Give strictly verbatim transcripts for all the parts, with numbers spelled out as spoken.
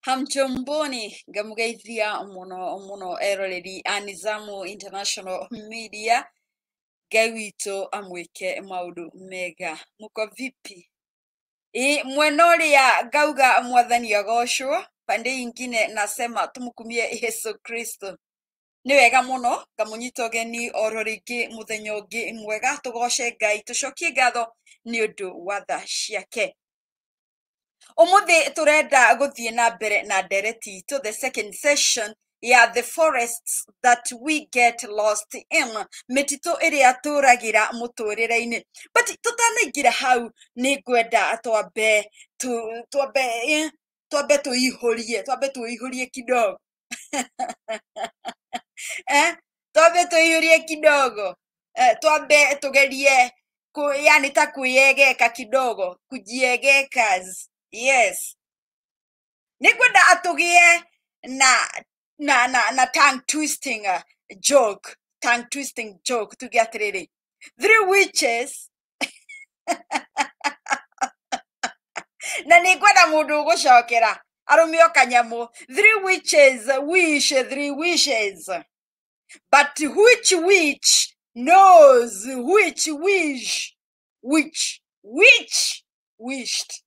Hamjomboni ngamugeithia muno muno eroreri a Nizamu International Media. Ngai witũ amwĩke maũndũ mega. Muko vipi? I mwena ũrĩa ngauga mwathani agocwo, pande ingine nasema tumukumie Yesu Kristo. Nĩ wega mũno ngamunyita ũgeni oro rĩngĩ mũthenya ũngĩ mwega, tũgoce Ngai, tũcokie ngatho nĩ ũndũ wa tha ciake. Umuthi turenda guthie na mbere na ndereti to the second session ya the forests that we get lost in, mitito iria turagira muturire-ini. But tutanaingira hau ni ngwenda twambe tu twambe twambe tuihurie twambe tuihurie kidogo eh twambe tuihurie kidogo eh twambe tugerie ku, yani ta kuyegeka kidogo, kujiegekas. Yes. Nikwenda atugie na na na na tongue twisting uh, joke, tongue twisting joke to get ready. Three witches. Na nikwenda mundu gucokera. Arumio kanyamu. Three witches wish three wishes. But which witch knows which wish? Which which wished?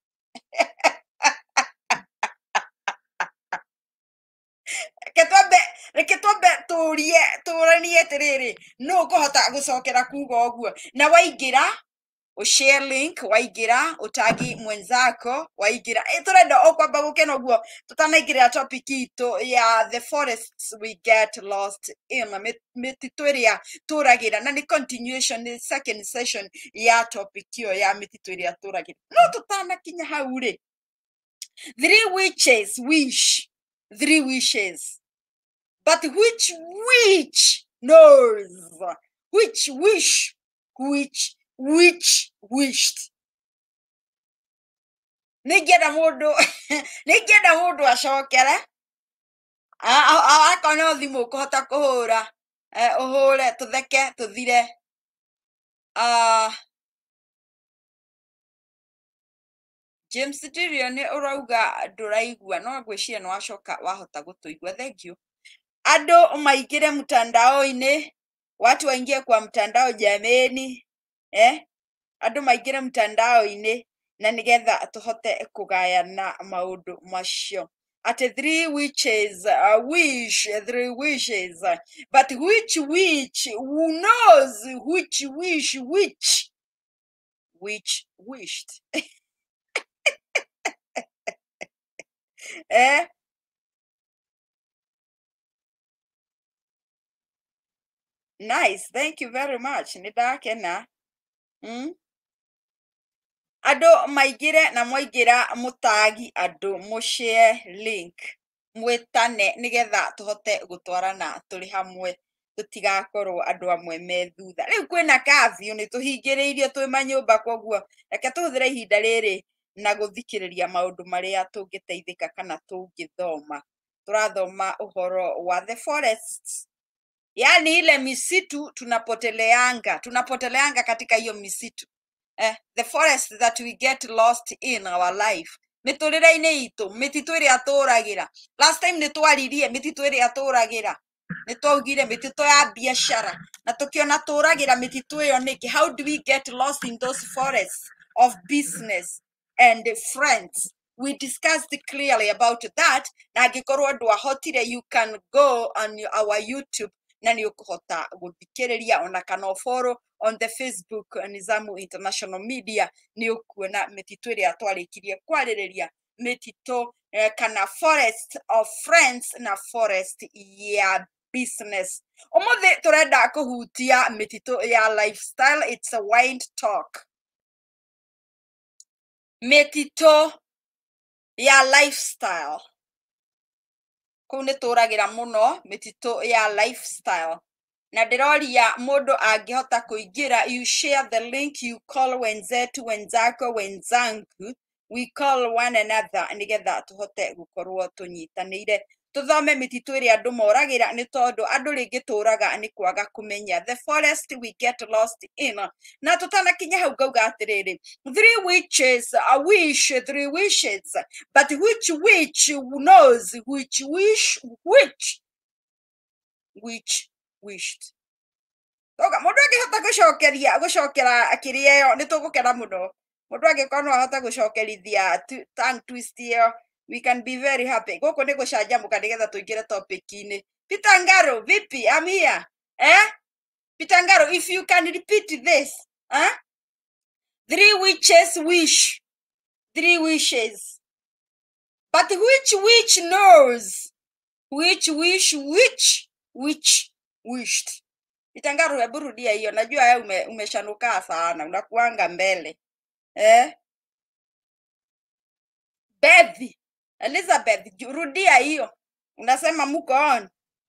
Ketwabe reketwabe turie turanie tiriri no kuhota gucokera kuga oguo na waigira o share link, waigira utagi mwenzako, waigira e turenda okwamba gukena oguo tutanaigirira topic ito ya the forests we get lost in, mititu iria turagira na ni continuation, ni second session ya topic iyo ya mititu iria turagira. No tutanakinya hau ri, three witches wish three wishes. But which witch knows which wish, which which wished? Nigeda mundu nigeda mundu acokere akona thimu kuhota kuhura uhure tutheke tuthire. uh James Tirio ni urauga nduraigua no ngwiciria no acoka wahota gutuigua. Thank you. Ado maigire mtandao-ini, watu waingie kwa mtandao jameni, eh ado maigire mtandao-ini na nigetha tuhote kugayana maundu macio. At three witches uh, wish three wishes, but which witch who knows which wish which which wished? eh Nice, thank you very much. Nidakena. Mm? Ado maigire na mwaigira mutagi ado mushare link mwetane nigetha tuhote gutwarana turi hamwe, tutigakorwo andu amwe me thutha. Riu kwina kafyu ni tuhingiriirio twi manyumba, koguo reke tuhuthire ihinda riri na guthikiriria maundu maria tungiteithika kana tungithoma. Turathoma uhoro wa the forests, yani ile misitu tunapoteleanga tunapoteleanga katika hiyo misitu. Eh, the forest that we get lost in our life. Miturire-ini itu mititu iria turagira. Last time nitwaririe mititu iria turagira, nitwaugire mititu ya biashara na tukiona turagira mititu iyo niki. How do we get lost in those forests of business and friends? We discussed clearly about that. Na angikorwo ndwahotire, you can go on our YouTube na ni ukuhota guthikiriria ona kana follow on the Facebook Nizamu International Media. Ni ukuona mititu iria twarikirie kwaririria mititu eh, kana forest of friends na forest ya business. Umuthi turenda kuhutia mititu ya lifestyle. It's a wide talk. Mititu ya lifestyle kune turagira muno mititu ya lifestyle. Na ndiroria mundu angihota kuingira, you share the link, you call wenzetu wenzako wenzangu, we call one another nigetha tuhote gukorwo tunyitanire tuthome mititu iri andu moragira ni tondu andu ringi turaga ni kwaga kumenya. The forest we get lost in. Na tutanakinya hau ngauga atiriri, three witches a wish three wishes, but which witch knows which wish which which wished. Oga mundu angihota gucokeria gucokera akiria yo ni tugukera muno. Mundu angikorwo ahota gucokerithia tongue twist yo, we can be very happy. Goko ni gucanjamuka nigetha tuingire topic ini. Peter Ngaro, vipi? I'm here. Eh? Peter Ngaro, if you can repeat this, huh? Three witches wish. Three wishes. But which witch knows? Which wish which which wished? Peter Ngaro, hebu rudia hiyo. Najua wewe ume, umeshanuka sana. Unakuanga mbele. Eh? Bethi. Elizabeth, rudia hiyo. Unasema muko on.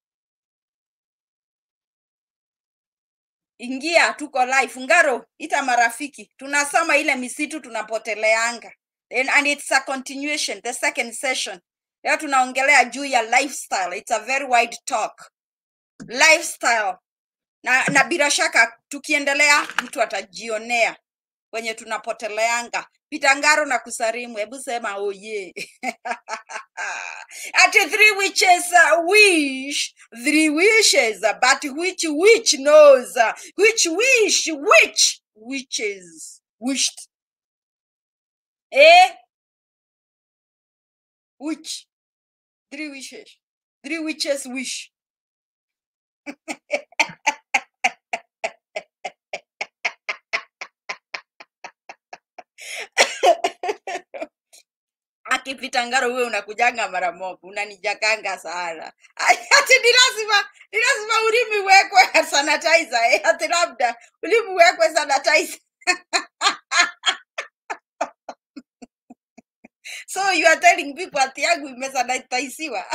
Ingia, tuko live. Ngaro, ita marafiki. Tunasoma ile misitu tunapoteleanga. And, and it's a continuation, the second session. Leo tunaongelea juu ya lifestyle. It's a very wide talk. Lifestyle. Na, na bila shaka tukiendelea mtu atajionea kwenye tunapoteleanga. Peter Ngaro na kusarimu, hebu sema oye. Ati three witches uh, wish, three wishes, uh, but which witch knows, uh, which wish, which witches wished. Eh? Which? Three wishes. Three witches wish. Aki Peter Ngaro, wewe unakujanga mara moja, unanijakanga sana. Ati ni lazima, ni lazima ulimi wekwe sanitizer, eh? Ati labda ulimi wekwe sanitizer. So you are telling people ati yangu imesanitiziwa.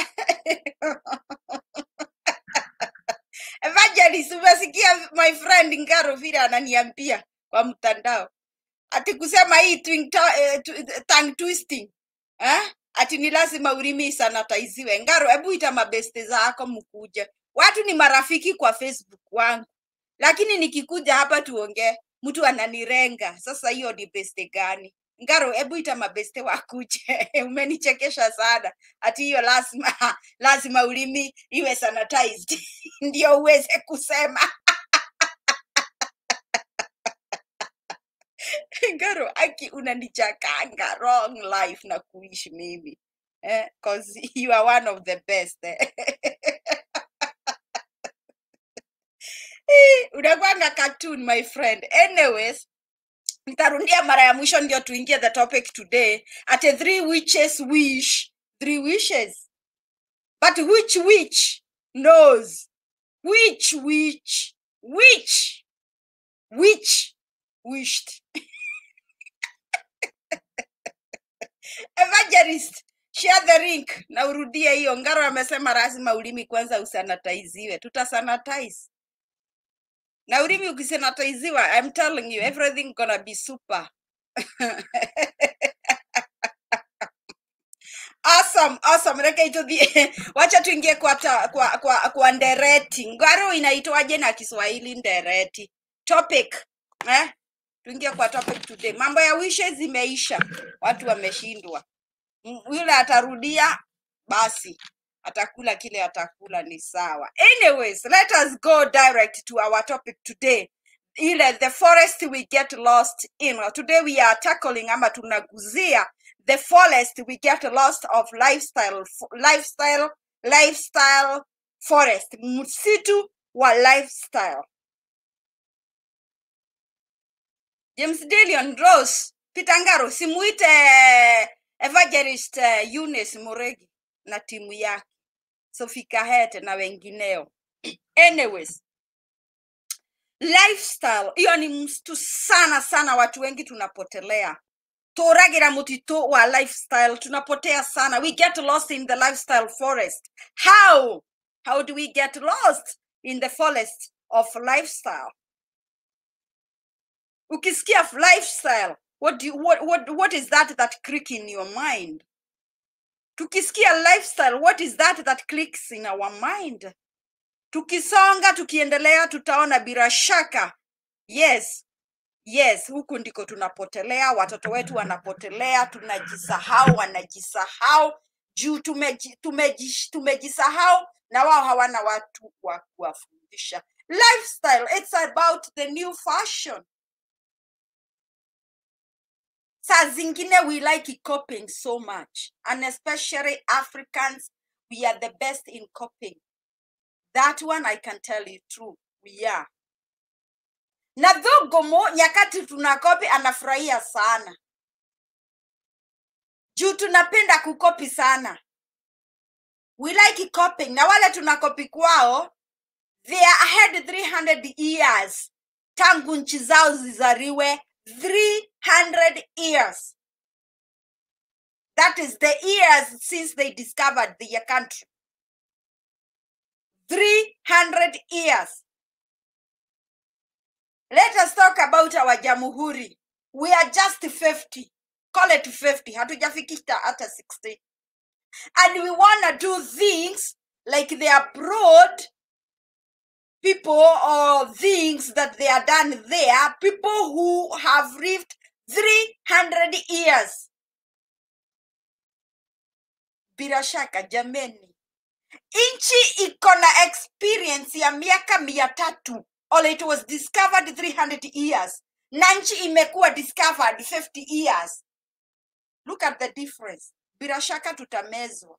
Evangelist, umesikia my friend Ngaro vile ananiambia kwa mtandao. Ati kusema hii tongue twisting. Eh? Ati ni lazima ulimi sanitiziwe. Ngaro, hebu ita mabeste zako mkuje. Watu ni marafiki kwa Facebook wangu. Lakini nikikuja hapa tuongee, mtu ananirenga. Sasa hiyo ni beste gani? Ngaro, hebu ita mabeste wakuje. Umenichekesha sana. Ati hiyo lazima lazima ulimi iwe sanitized. Ndio uweze kusema. Ngaro, aki unanichakanga wrong life na kuishi mimi. Eh, cause you are one of the best. Eh. Unakwanga cartoon, my friend. Anyways, nitarundia mara ya mwisho ndio tuingie the topic today. At a three witches wish, three wishes. But which witch knows? Which witch, which, which wished? Evangelist, share the link na urudie hiyo. Ngaro amesema lazima ulimi kwanza usanitiziwe. Tuta sanitize. Na ulimi ukisanitiziwa, I'm telling you, everything gonna be super. Awesome, awesome. Reka ito di. Wacha tuingie kwa ta, kwa kwa kwa ndereti. Ngaro inaitwaje na Kiswahili ndereti? Topic. Eh? Tuingie kwa topic today. Mambo ya wishes zimeisha. Watu wameshindwa. Yule atarudia basi atakula kile atakula ni sawa. Anyways, let us go direct to our topic today. Ile the forest we get lost in. Today we are tackling ama tunaguzia the forest we get lost of lifestyle lifestyle lifestyle forest. Msitu wa lifestyle. James Dillon Rose, Peter Ngaro, simuite Evangelist uh, Eunice Muregi na timu yake, Sophie Kahete na wengineo. Anyways, lifestyle, hiyo ni mstu sana sana, watu wengi tunapotelea. Toragira mutito wa lifestyle, tunapotea sana. We get lost in the lifestyle forest. How? How do we get lost in the forest of lifestyle? Ukisikia lifestyle, what do you, what what what is that that click in your mind? Tukisikia lifestyle, what is that that clicks in our mind? Tukisonga, tukiendelea, tutaona bila shaka. Yes, yes, huku ndiko tunapotelea, watoto wetu wanapotelea, tunajisahau, wanajisahau, juu tumeji, tumeji, tumejisahau na wao hawana watu wa kuwafundisha. Lifestyle, it's about the new fashion. Saa zingine we like copying so much, and especially Africans, we are the best in copying. That one I can tell you true, we are. Na Dhogomo nyakati tunakopi anafurahia sana. Juu tunapenda kukopi sana. We like copying. Na wale tunakopi kwao, they are ahead three hundred years. Tangu nchi zao zizariwe three hundred years. That is the years since they discovered their country. three hundred years. Let us talk about our Jamhuri. We are just fifty. Call it fifty. Hatujafikisha hata sixty. And we want to do things like the abroad people, or things that they are done there. People who have lived three hundred years. Bila shaka jameni. Inchi ikona experience ya miaka mia tatu. Or it was discovered three hundred years. Na nchi imekuwa discovered fifty years. Look at the difference. Bila shaka tutamezwa.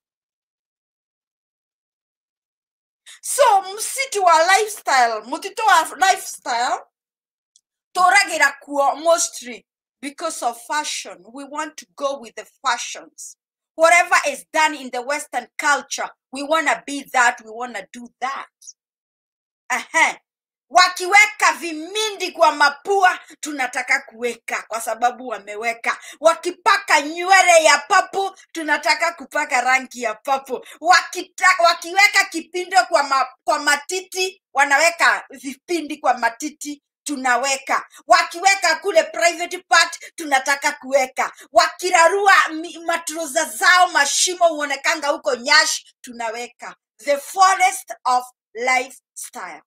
So, msitu wa lifestyle, mutito wa lifestyle, toragira kuo mostly because of fashion. We want to go with the fashions. Whatever is done in the Western culture, we want to be that, we want to do that. Uh-huh. Wakiweka vimindi kwa mapua, tunataka kuweka kwa sababu wameweka. Wakipaka nywele ya papo, tunataka kupaka rangi ya papo. Wakita, wakiweka kipindo kwa, ma, kwa matiti, wanaweka vipindi kwa matiti, tunaweka. Wakiweka kule private part, tunataka kuweka. Wakirarua matruza zao mashimo uonekanga huko nyash, tunaweka. The forest of lifestyle.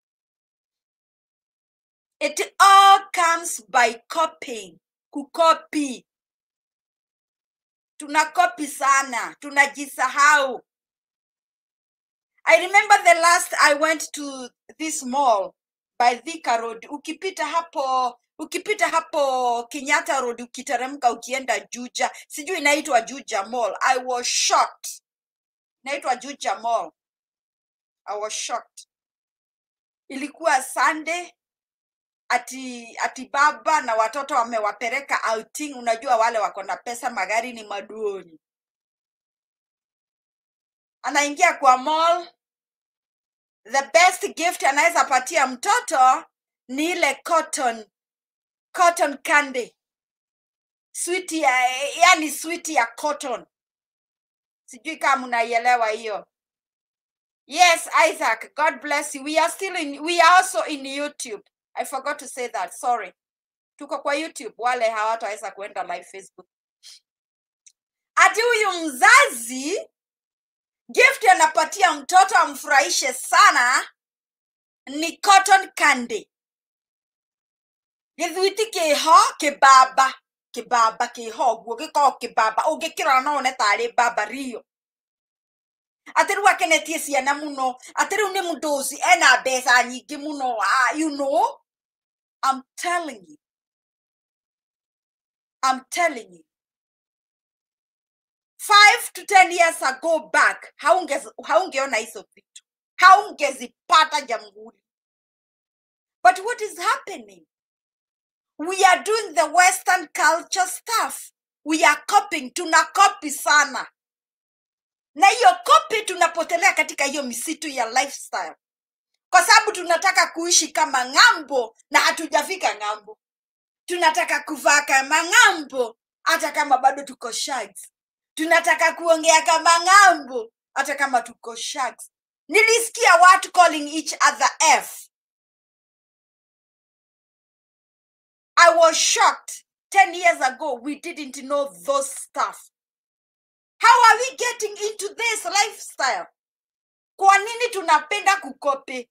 It all comes by copying. Kukopi. Tunakopi sana. Tunajisahau. I remember the last I went to this mall by Thika Road. Ukipita hapo, ukipita hapo Kenyatta Road, ukiteremka ukienda Juja. Sijui inaitwa Juja Mall. I was shocked. Inaitwa Juja Mall. I was shocked. Ilikuwa Sunday. Ati, ati baba na watoto wamewapeleka outing. Unajua wale wako na pesa, magari ni maduoni. Anaingia kwa mall. The best gift anaweza patia mtoto ni ile cotton cotton candy. Sweet ya, yani sweet ya cotton. Sijui kama unaielewa hiyo. Yes, Isaac, God bless you. We are still in, we are also in YouTube. I forgot to say that. Sorry. Tuko kwa YouTube. Wale hawataweza kuenda live Facebook. Ati huyu mzazi gift anapatia mtoto amfurahishe sana ni cotton candy. Githuiti kiho kibaba, kibaba kiho guo giko kibaba ugikira no ne tari baba rio. Ati ru akenetie ciana muno, ati ru ni mundozi ena mbeca nyingi muno. Ah, you know, I'm telling you. I'm telling you. Five to ten years ago back, haunge haungeona hizo vitu. Haungezipata Jamhuri. But what is happening? We are doing the Western culture stuff. We are copying. Tunakopi sana. Na hiyo copy tunapotelea katika hiyo misitu ya lifestyle. Kwa sababu tunataka kuishi kama ng'ambo na hatujafika ng'ambo. Tunataka kuvaa kama ng'ambo hata kama bado tuko shags. Tunataka kuongea kama ng'ambo hata kama tuko shags. Nilisikia watu calling each other F. I was shocked. Ten years ago, we didn't know those stuff. How are we getting into this lifestyle? Kwa nini tunapenda kukopi?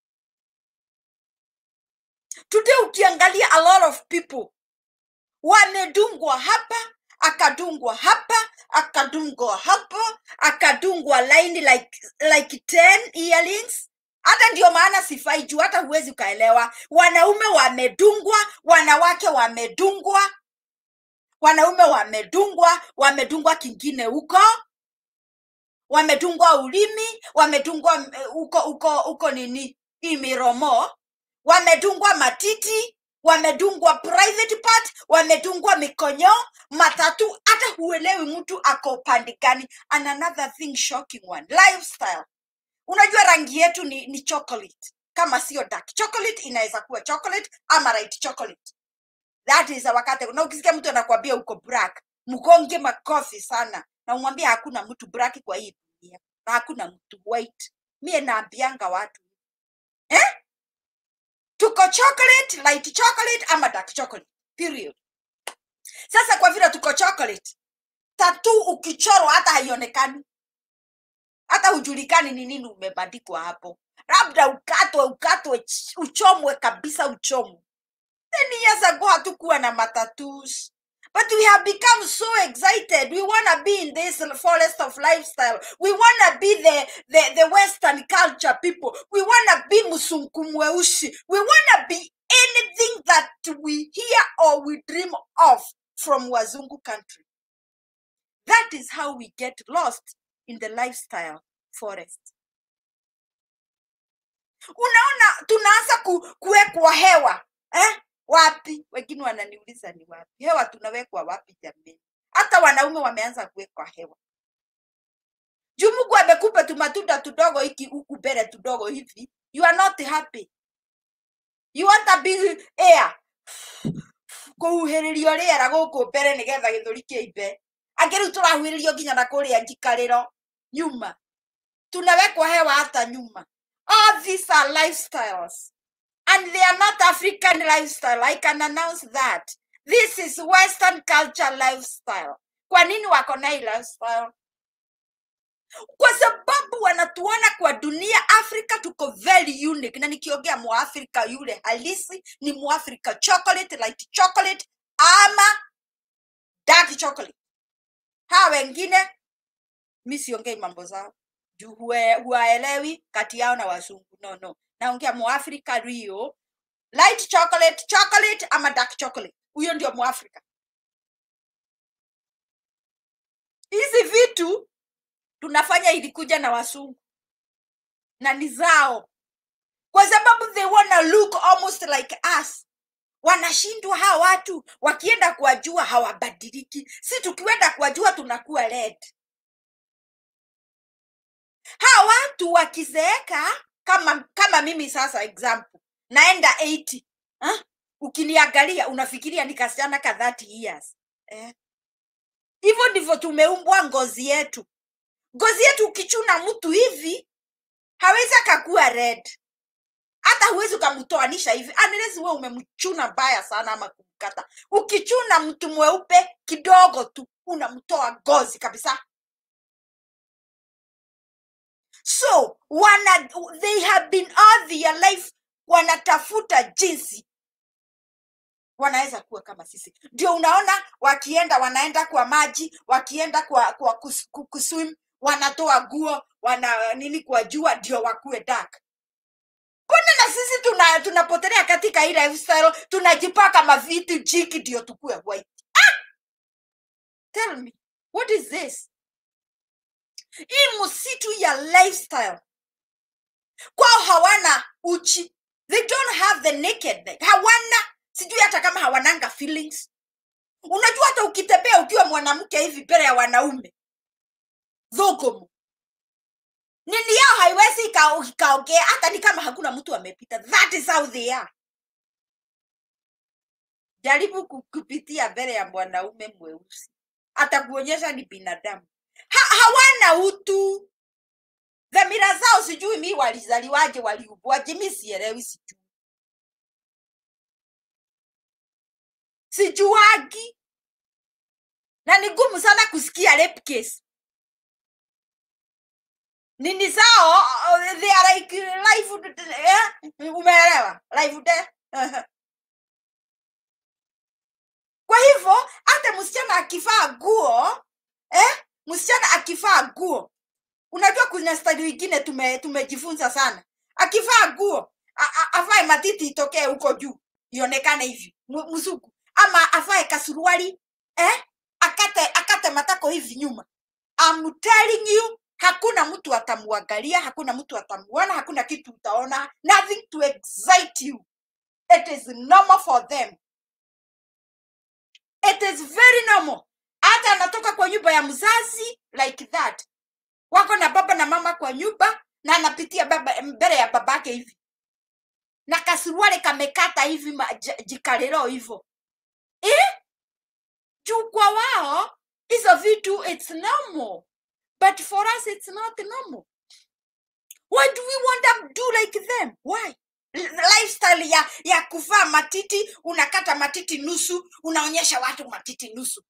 Today ukiangalia a lot of people wamedungwa hapa, akadungwa hapa, akadungwa hapo, akadungwa line like like ten earrings. Hata ndio maana sifai juu hata huwezi ukaelewa. Wanaume wamedungwa, wanawake wamedungwa, wanaume wamedungwa, wamedungwa kingine huko, wamedungwa ulimi, wamedungwa huko huko huko nini imiromo, wamedungwa matiti, wamedungwa private part, wamedungwa mikonyo, matatu, hata huelewi mtu ako upande gani. And another thing shocking one, lifestyle. Unajua rangi yetu ni, ni chocolate. Kama sio dark chocolate inaweza kuwa chocolate ama light chocolate. That is wakati na ukisikia mtu anakuambia uko black, mgonge makofi sana na umwambie hakuna mtu black kwa hii dunia. Na hakuna mtu white. Mie naambianga watu, eh? Tuko chocolate, light chocolate ama dark chocolate. Period. Sasa kwa vile tuko chocolate, tattoo ukichorwa hata haionekani. Hata hujulikani ni nini umebandikwa hapo. Labda ukatwe ukatwe uchomwe kabisa uchomwe. Ten years ago hatukuwa na matattoos. But we have become so excited. We want to be in this forest of lifestyle. We want to be the, the, the Western culture people. We want to be musunku mweusi. We want to be anything that we hear or we dream of from Wazungu country. That is how we get lost in the lifestyle forest. Unaona tunaanza ku, kuwekwa hewa. Eh? Wapi? Wengine wananiuliza ni wapi? Hewa tunawekwa wapi jamani? Hata wanaume wameanza kuwekwa hewa. Juu Mungu amekupa tu matunda tudogo hiki huku mbele tudogo hivi. You are not happy. You want a big air. Kuheririo rĩera gũkũ mbere nĩgetha gĩthũri kĩimbe. Angĩrĩu tũrahuhĩrĩrio nginya na kũrĩa njikarĩro nyuma. Tunawekwa hewa hata nyuma. All these are lifestyles. And they are not African lifestyle. I can announce that. This is Western culture lifestyle. Kwa nini wako na hii lifestyle? Kwa sababu wanatuona kwa dunia Afrika tuko very unique. Na nikiongea Muafrika yule halisi ni Muafrika chocolate, light chocolate ama dark chocolate. Hawa wengine mimi siongei mambo zao. Juu huwaelewi kati yao na wazungu. No, no. Naongea Muafrika Rio, light chocolate, chocolate ama dark chocolate. Huyo ndio Muafrika. Hizi vitu tunafanya ilikuja na wazungu. Na ni zao. Kwa sababu they wanna look almost like us. Wanashindwa hawa watu. Wakienda kwa jua hawabadiliki. Si tukienda kwa jua tunakuwa red. Hawa watu wakizeeka kama kama mimi sasa example naenda eighty, huh? Ukiniangalia unafikiria ni kasichana ka thirty years. Eh? Hivyo ndivyo tumeumbwa ngozi yetu. Ngozi yetu ukichuna mtu hivi hawezi akakuwa red. Hata huwezi ukamtoanisha hivi unless wewe umemchuna baya sana ama kumkata. Ukichuna mtu mweupe kidogo tu unamtoa ngozi kabisa. So, wana, they have been all their life wanatafuta jinsi wanaweza kuwa kama sisi. Ndio unaona wakienda wanaenda kwa maji, wakienda kwa kwa kus, kuswim, wanatoa guo, wana nini kwa jua ndio wakuwe dark. Kwani na sisi tuna tunapotelea katika hii lifestyle, tunajipaka mavitu jiki ndio tukue white. Ah! Tell me, what is this? Hii msitu ya lifestyle. Kwao hawana uchi. They don't have the naked. Hawana, sijui hata kama hawananga feelings. Unajua hata ukitembea ukiwa mwanamke hivi mbele ya wanaume. Dhogomo. Nini yao haiwezi ikaongea hata ni kama hakuna mtu amepita. That is how they are. Jaribu kupitia mbele ya mwanaume mweusi. Hata kuonyesha ni binadamu. Ha, hawana utu. Dhamira zao sijui mi walizaliwaje waliubuaje mi sielewi sijui. Sijuagi. Na ni gumu sana kusikia rape case. nini sao, they are like life, eh? Umeelewa? Life de. Kwa hivyo hata msichana akivaa nguo, eh? Msichana akivaa nguo, unajua kuna style nyingine tume tumejifunza sana. Akivaa nguo, avae matiti itokee huko juu, ionekane hivi, msuku. Ama avae kasuruali, eh? Akate akate matako hivi nyuma. I'm telling you, hakuna mtu atamuangalia, hakuna mtu atamuona, hakuna kitu utaona. Nothing to excite you. It is normal for them. It is very normal. Hata anatoka kwa nyumba ya mzazi like that. Wako na baba na mama kwa nyumba na anapitia baba mbele ya babake hivi. Na kasuruale kamekata hivi jikalero hivyo. Eh? Juu kwa wao hizo vitu it's normal. But for us it's not normal. Why do we want to do like them? Why? Lifestyle ya ya kuvaa matiti, unakata matiti nusu, unaonyesha watu matiti nusu.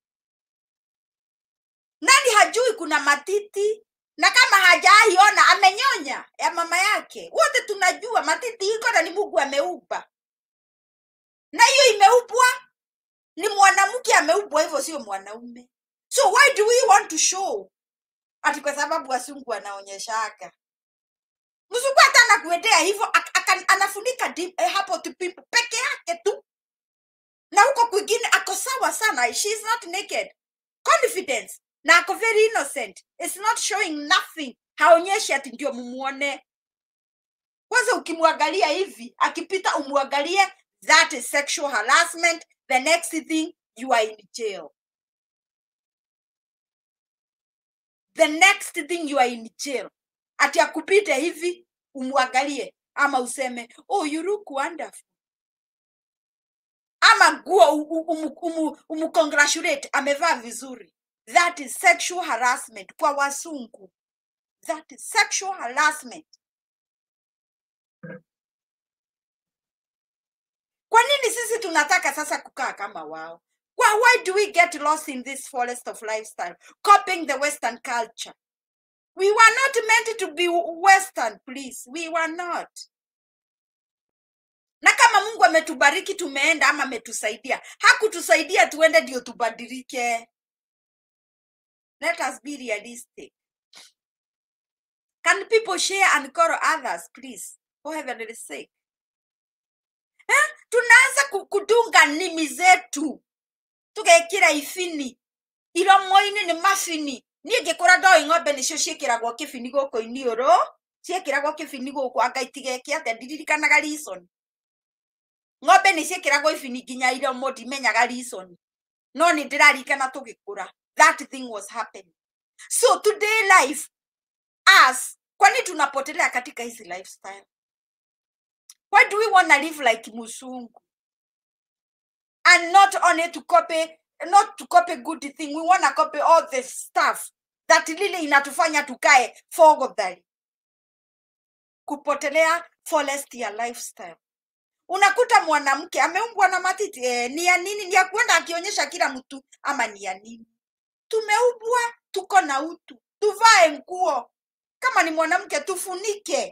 Nani hajui kuna matiti? Na kama hajaiona amenyonya ya mama yake. Wote tunajua matiti iko na ni Mungu ameupa. Na hiyo imeupwa ni mwanamke ameupwa, hivyo sio mwanaume. So why do we want to show? Ati kwa sababu wasungu wanaonyeshaka. Mzungu hata anakuendea hivyo anafunika eh, hapo tupimpo peke yake tu. Na huko kwingine ako sawa sana. She is not naked. Confidence. Na ako very innocent. It's not showing nothing. Haonyeshi ati ndio mumuone. Kwanza ukimwangalia hivi, akipita umwangalie, that is sexual harassment. The next thing, you are in jail. The next thing, you are in jail. Ati akupite hivi, umwangalie, ama useme, oh, you look wonderful. Ama guo umu, umu, umu congratulate, amevaa vizuri. That is sexual harassment kwa wasungu. That is sexual harassment. Kwa nini sisi tunataka sasa kukaa kama wao? Why, why do we get lost in this forest of lifestyle? Copying the Western culture. We were not meant to be Western, please. We were not. Na kama Mungu ametubariki tumeenda ama ametusaidia. Hakutusaidia tuende ndio tubadilike. Let us be realistic. Can people share and call others, please? For heaven's sake. Eh? Tunaanza kudunga nimi zetu. Tugekira ifini. Ilo moini ni mafini. Niye gekora doi ngobe ni sho shekira kwa kifini goko inioro. Shekira kwa kifini goko agaitige kiate ndiririkana ga reason. Ngobe ni shekira kwa ifini ginya ilo modi menya ga reason. No ni ndirarikana tugikura. That thing was happening. So today life, us, kwani tunapotelea katika hizi lifestyle? Why do we want to live like Musungu? And not only to copy, not to copy good thing, we want to copy all the stuff that really inatufanya tukae fogodhali. Kupotelea forest ya lifestyle. Unakuta mwanamke ameumbwa na matiti, eh, ni ya nini? Ni ya kuenda akionyesha kila mtu ama ni ya nini? Tumeumbwa, tuko na utu. Tuvae nguo. Kama ni mwanamke tufunike.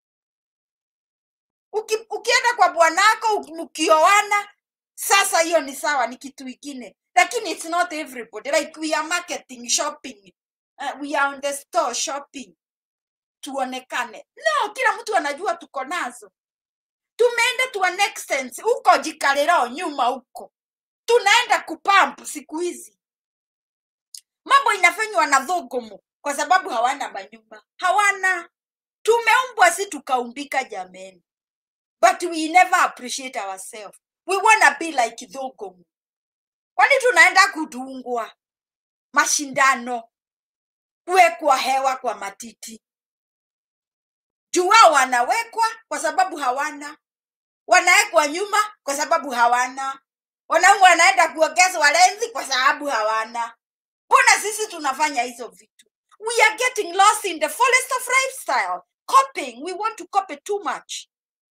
Uki, ukienda kwa bwanako mkioana, sasa hiyo ni sawa, ni kitu kingine. Lakini it's not everybody. Like we are marketing, shopping. Uh, we are on the store shopping. Tuonekane. No, kila mtu anajua tuko nazo. Tumeenda to an extent. Uko jikalero nyuma uko. Tunaenda kupampu siku hizi. Mambo inafanywa na dhogomo kwa sababu hawana manyumba. Hawana. Tumeumbwa si tukaumbika jameni. But we never appreciate ourselves. We want to be like dhogomo. Kwani tunaenda kudungwa mashindano, kuwekwa hewa kwa matiti. Jua wanawekwa kwa sababu hawana. Wanawekwa nyuma kwa sababu hawana. Wanaume wanaenda kuongezwa lenzi kwa sababu hawana. Mbona sisi tunafanya hizo vitu? We are getting lost in the forest of lifestyle. Copying. We want to copy too much.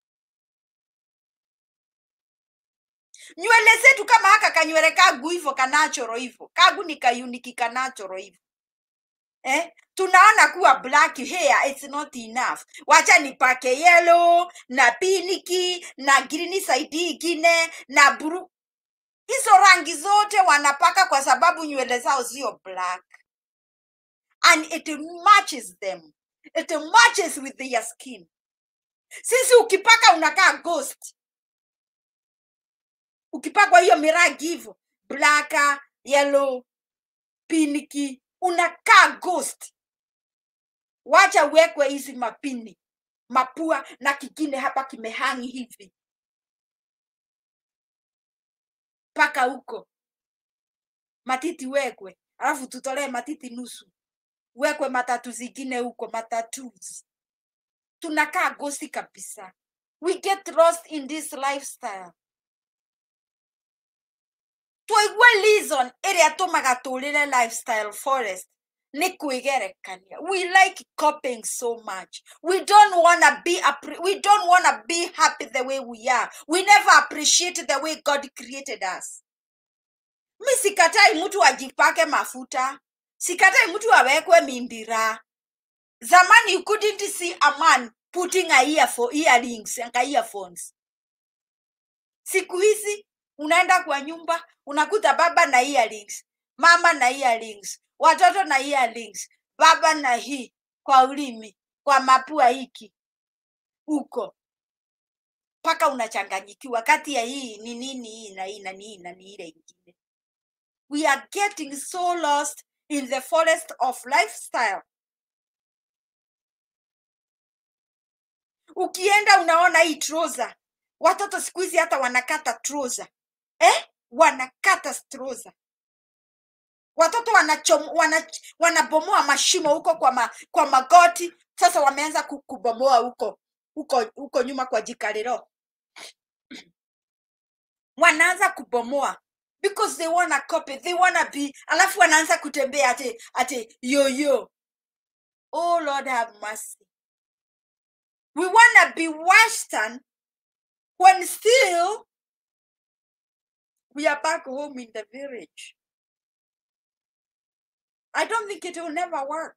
Nywele zetu kama haka kanywele kagu hivyo kanachoro hivyo. Kagu ni kayuniki kanachoro hivyo. Eh? Tunaona kuwa black hair it's not enough. Wacha nipake yellow na piniki na green side ingine na blue. Hizo rangi zote wanapaka kwa sababu nywele zao sio black. And it matches them. It matches with their skin. Sisi ukipaka unakaa ghost. Ukipakwa hiyo mirangi hivyo, black, yellow, piniki, unakaa ghost. Wacha uwekwe hizi mapini, mapua na kingine hapa kimehangi hivi. Paka huko. Matiti wekwe. Alafu tutolee matiti nusu. Wekwe matatu zingine huko, matatus. Tunakaa ghost kabisa. We get lost in this lifestyle. Tuigwe reason area tumaga tulile lifestyle forest. Nikuigerekania. We like copying so much. We don't wanna be we don't wanna be happy the way we are. We never appreciate the way God created us. Mi sikatai mtu ajipake mafuta. Sikatai mtu awekwe mimbira. Zamani you couldn't see a man putting a ear for earrings and earphones. Siku hizi unaenda kwa nyumba unakuta baba na earrings, mama na earrings, watoto na earrings, baba na hii kwa ulimi, kwa mapua hiki huko. Paka unachanganyikiwa kati ya hii ni nini hii na hii na hii na ni ile ingine. We are getting so lost in the forest of lifestyle. Ukienda unaona hii trouser. Watoto siku hizi hata wanakata trouser. Eh? Wanakata trouser. Watoto wanachom wana, wanabomoa mashimo huko kwa ma, kwa magoti. Sasa wameanza kubomoa huko huko huko nyuma kwa jikalero. Wanaanza kubomoa because they wanna copy, they wanna be, alafu wanaanza kutembea ate ate yo yo. Oh Lord have mercy. We wanna be Western when still we are back home in the village. I don't think it will never work.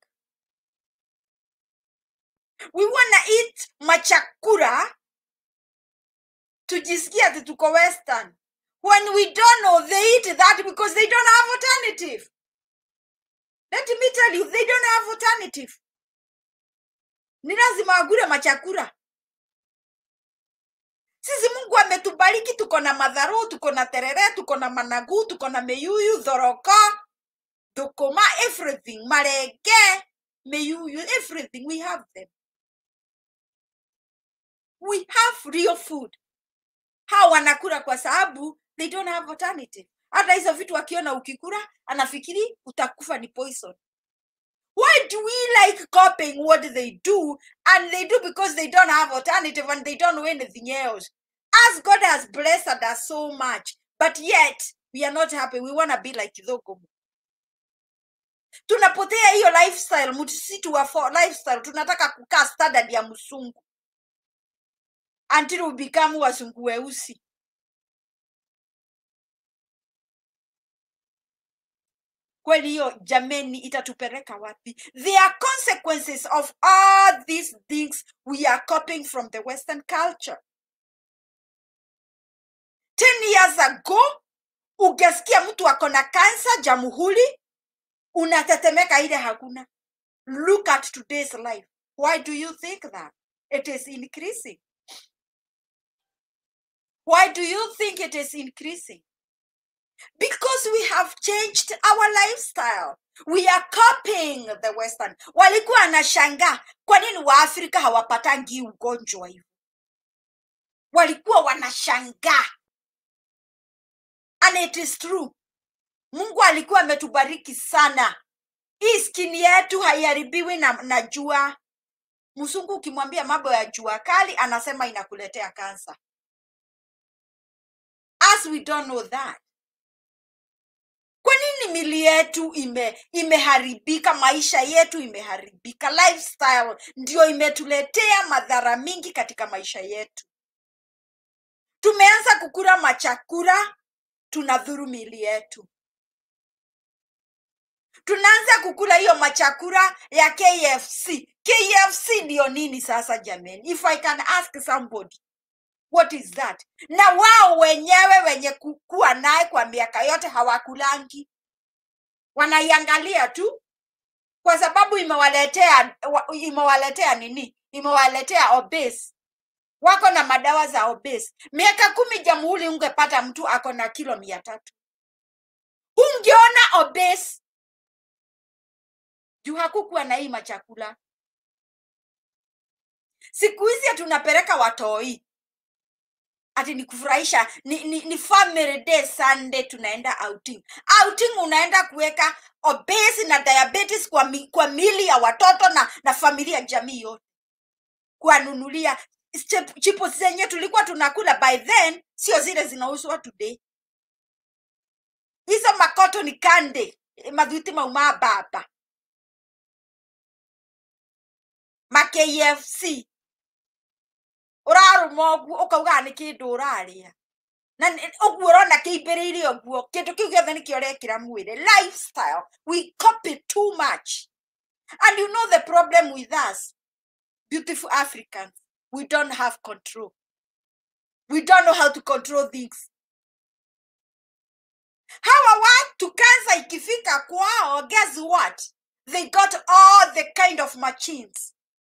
We wanna eat machakura tujisikia ati tuko Western. When we don't know, they eat that because they don't have alternative. Let me tell you, they don't have alternative. Ni lazima wagure machakura. Sisi Mungu ametubariki, tuko na madharu, tuko na terere, tuko na managu, tuko na meyuyu, dhoroko, dokoma, everything, marege, meyuyu, everything, we have them. We have real food. Hawa wanakula kwa sababu they don't have alternative. Hata hizo vitu wakiona ukikula anafikiri utakufa ni poison. Why do we like copying what they do? And they do because they don't have alternative and they don't know anything else. As God has blessed us so much, but yet we are not happy. We want to be like Thogomu. Tunapotea hiyo lifestyle, msitu wa lifestyle, tunataka kukaa standard ya msungu. Until we become wazungu weusi. Kweli hiyo jameni itatupeleka wapi? There are consequences of all these things we are copying from the Western culture. Ten years ago, ugesikia mtu akona kansa Jamhuri, unatetemeka ile hakuna. Look at today's life. Why do you think that? It is increasing. Why do you think it is increasing? Because we have changed our lifestyle. We are copying the Western. Walikuwa wanashangaa kwa nini Waafrika hawapatangi ugonjwa hivi. Walikuwa wanashangaa. And it is true. Mungu alikuwa ametubariki sana. Hii skin yetu haiharibiwi na, na jua. Mzungu ukimwambia mambo ya jua kali anasema inakuletea kansa. As we don't know that. Kwa nini mili yetu ime imeharibika, maisha yetu imeharibika, lifestyle ndio imetuletea madhara mingi katika maisha yetu. Tumeanza kukula machakura, tunadhuru mili yetu. tunaanza kukula hiyo machakura ya K F C. K F C ndio nini sasa jameni? If I can ask somebody, what is that? Na wao wenyewe wenye kukua naye kwa miaka yote hawakulangi, wanaiangalia tu kwa sababu imewaletea imewaletea nini? Imewaletea obese. Wako na madawa za obese. Miaka kumi jamhuri ungepata mtu ako na kilo mia tatu. Ungeona obese. Juu hakukuwa na hii machakula. Siku hizi tunapeleka watoi. Ati ni kufurahisha, ni, ni, ni family day Sunday tunaenda outing. Outing unaenda kuweka obese na diabetes kwa, mi, kwa mili ya watoto na, na familia jamii yote. Kuanunulia chipo zenye tulikuwa tunakula by then, sio zile zinauzwa today. Hizo makoto ni kande, madhuiti mauma baba. Ma K F C. Uraru mogu ukauga ni kindu uraria. Na ogwo na kiimbiririo ogwo kindu kiu giothe ni kio rekira mwire. Lifestyle, we copy too much. And you know the problem with us, beautiful Africans, we don't have control. We don't know how to control things. Hawa watu kansa ikifika kwao, guess what? They got all the kind of machines.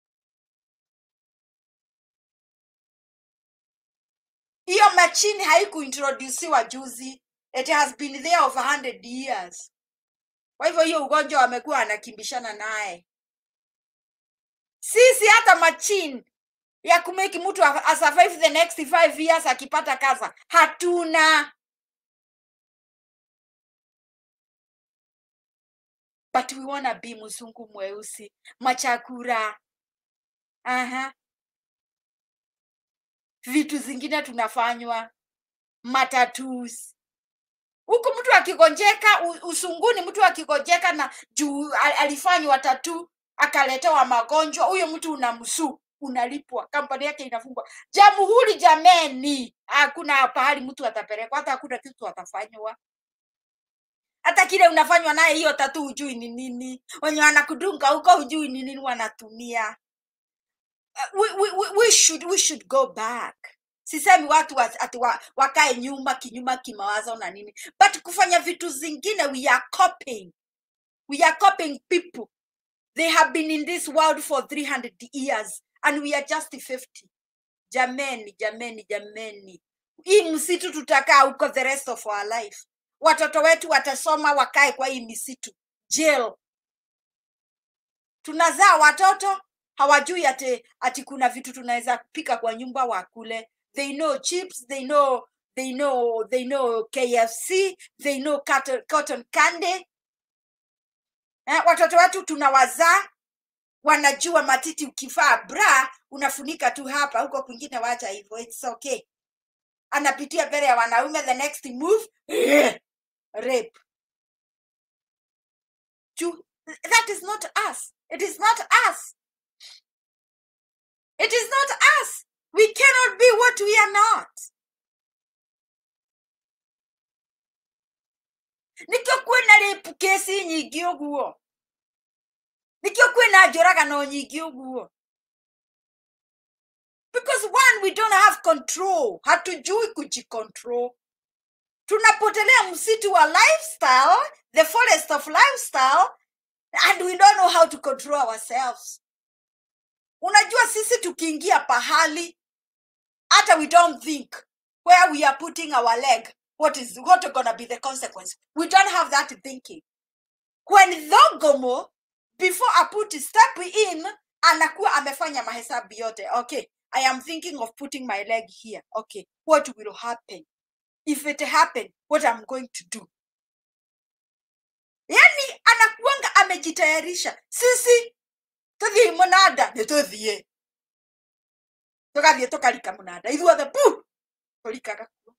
Iyo machine haikuintroduciwa juzi. It has been there over one hundred years. Kwa hivyo hiyo ugonjwa wamekuwa anakimbishana naye. Sisi hata machine ya kumeki mtu a survive the next five years akipata kaza hatuna. But we wanna be mzungu mweusi, machakura. Aha. Vitu zingine tunafanywa, matatus. Huku mtu akigonjeka usunguni, mtu akigonjeka na juu alifanywa tatu akaletewa magonjwa, huyo mtu unamsu, unalipwa, kampani yake inafungwa. Jamhuri jameni, hakuna pahali mtu atapelekwa, hata hakuna kitu atafanywa. Hata kile unafanywa naye hiyo tatu hujui ni nini. Wenye wanakudunga huko hujui ni nini wanatumia. Uh, we, we, we, we should we should go back. Sisemi watu ati wakae nyuma kinyuma kimawazo na nini. But kufanya vitu zingine, we are copying. We are copying people. They have been in this world for three hundred years and we are just fifty. Jameni, jameni, jameni. Hii msitu tutakaa huko the rest of our life. Watoto wetu watasoma wakae kwa hii misitu. Jail. Tunazaa watoto hawajui ati, ati kuna vitu tunaweza kupika kwa nyumba wakule. They know chips, they know they know they know K F C, they know cotton, cotton candy. Eh, watoto wetu tunawazaa wanajua matiti ukivaa bra unafunika tu hapa, huko kwingine wacha hivyo, it's okay. Anapitia mbele ya wanaume, the next move rape. That is not us. It is not us. It is not us. We cannot be what we are not. Nikyo kwena rape kesi nyingi uguo. Nikyo kwena joraga no nyingi uguo. Because one, we don't have control. Hatujui kujicontrol. Tunapotelea msitu wa lifestyle, the forest of lifestyle, and we don't know how to control ourselves. Unajua sisi tukiingia pahali, hata we don't think where we are putting our leg, what is what gonna be the consequence. We don't have that thinking. When Dhogomo, before I put a step in, anakuwa amefanya mahesabu yote. Okay, I am thinking of putting my leg here. Okay, what will happen? If it happen, what I'm going to do? Yani anakuanga amejitayarisha. Sisi tuthie munada ni tuthie. Tugathie tukarika munada. Ithuothe pu turikaga kuo.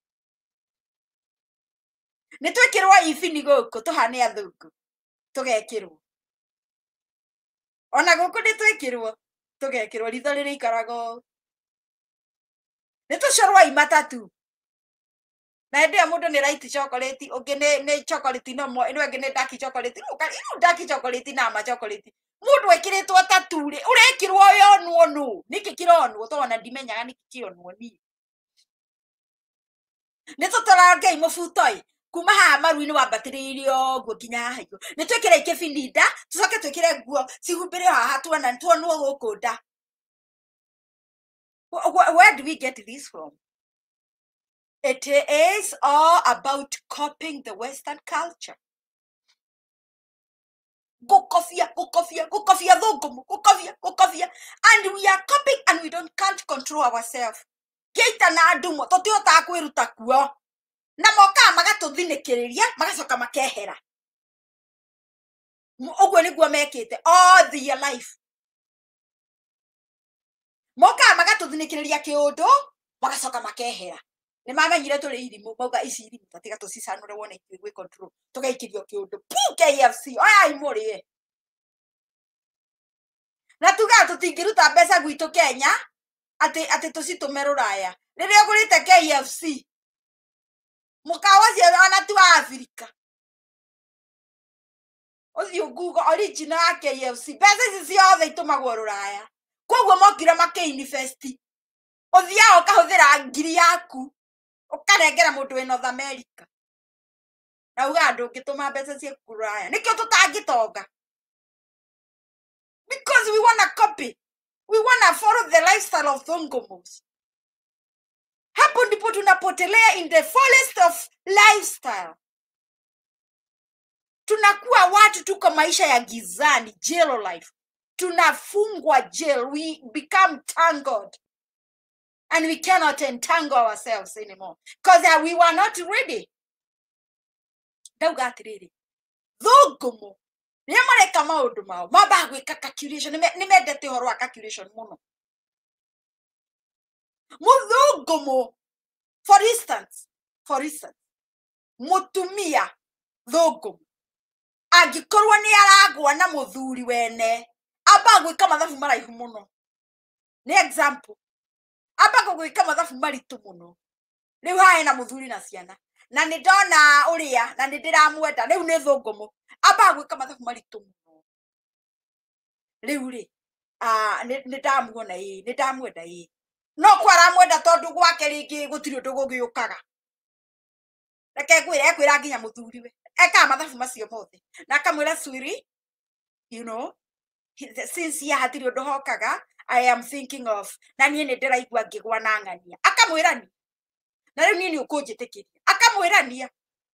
Ni twekirwa ifini guku tuhane athungu. Tugekirwo. Ona guku ni twekirwo. Tugekirwo ritho riri ikarago. Ni tucorwa imatatu. na ndio mundu ni right chocolate ungi ni ni chocolate no mo ino ngi ni dark chocolate uka ino dark chocolate na ma chocolate mundu ekiritwo taturi urekirwo yo nuo nu niki kironwo to na ndimenyaga niki kionwo ni ni tutara ngai mufutoi kuma ha maruini wambatiririo guo kinya hayo ni twekire kefinida tucoke twekire guo cihumbire haha tuona tuonwo guku nda. Where do we get this from? It is all about copying the Western culture. Go coffee, go coffee, go coffee, go go coffee, go coffee, and we are copying, and we don't can't control ourselves. Geita na adumo totio ta kwiruta kuo na moka magatuthinikiriria magacoka makehera ogwo niguo mekite all the life. Moka magatuthinikiriria kiundu magacoka makehera ni mamenyire turi irimu mauga ici irimu tatiga tucicanure wone ikigwe control tugaikirio kiundu K F C aya imurie na tuga tutingiruta mbeca gwitu Kenya ati ati tucitume Ruraya riria ugurite K F C mukawa cia ana tu Africa othio Google original ya K F C mbeca ici ciothe itumagwo Ruraya koguo mokira makiinvest othia ukahuthira ngiri yaku ukarengera mundu we North America na uga andu ngituma mbeca cia Ruraya nikio tutangitonga because we want to copy, we want to follow the lifestyle of Thongomos. Hapo ndipo tunapotelea in the fullest of lifestyle. Tunakuwa watu tuko maisha ya gizani, jail life. Tunafungwa jail, we become tangled. And we cannot entangle ourselves anymore. Because uh, we were not ready. Dauga atiriri. Thongomo. Ni mareka maundu mao. Maba gwika calculation. Ni mendete horo wa calculation muno. Muthongomo. For instance, for instance, mutumia thongomo. Angikorwo ni aragwa na muthuri wene. Aba gwika mathabu maraihu muno. Ni example. Aba gwika mathabu maritu muno. Riu hae na muthuri na ciana. Na ni ndona uria na ni ndiramwenda riu ni thongomo. Aba gwika mathabu maritu muno. Riu ri ah ni ndamuona ii ni ndamwenda ii. No kwara mwenda tondu gwake ringi gutiri undu gungiukaga. Reke kwira kwira nginya muthuri we. Eka mathabu macio mothe. Na kamwira swiri, you know, since ya hatiri undu hokaga, I am thinking of na nie ni ndiraigua ngigwa na ngania. Akamwirani. Na riu nie ni ukunjitikiria. Akamwirania.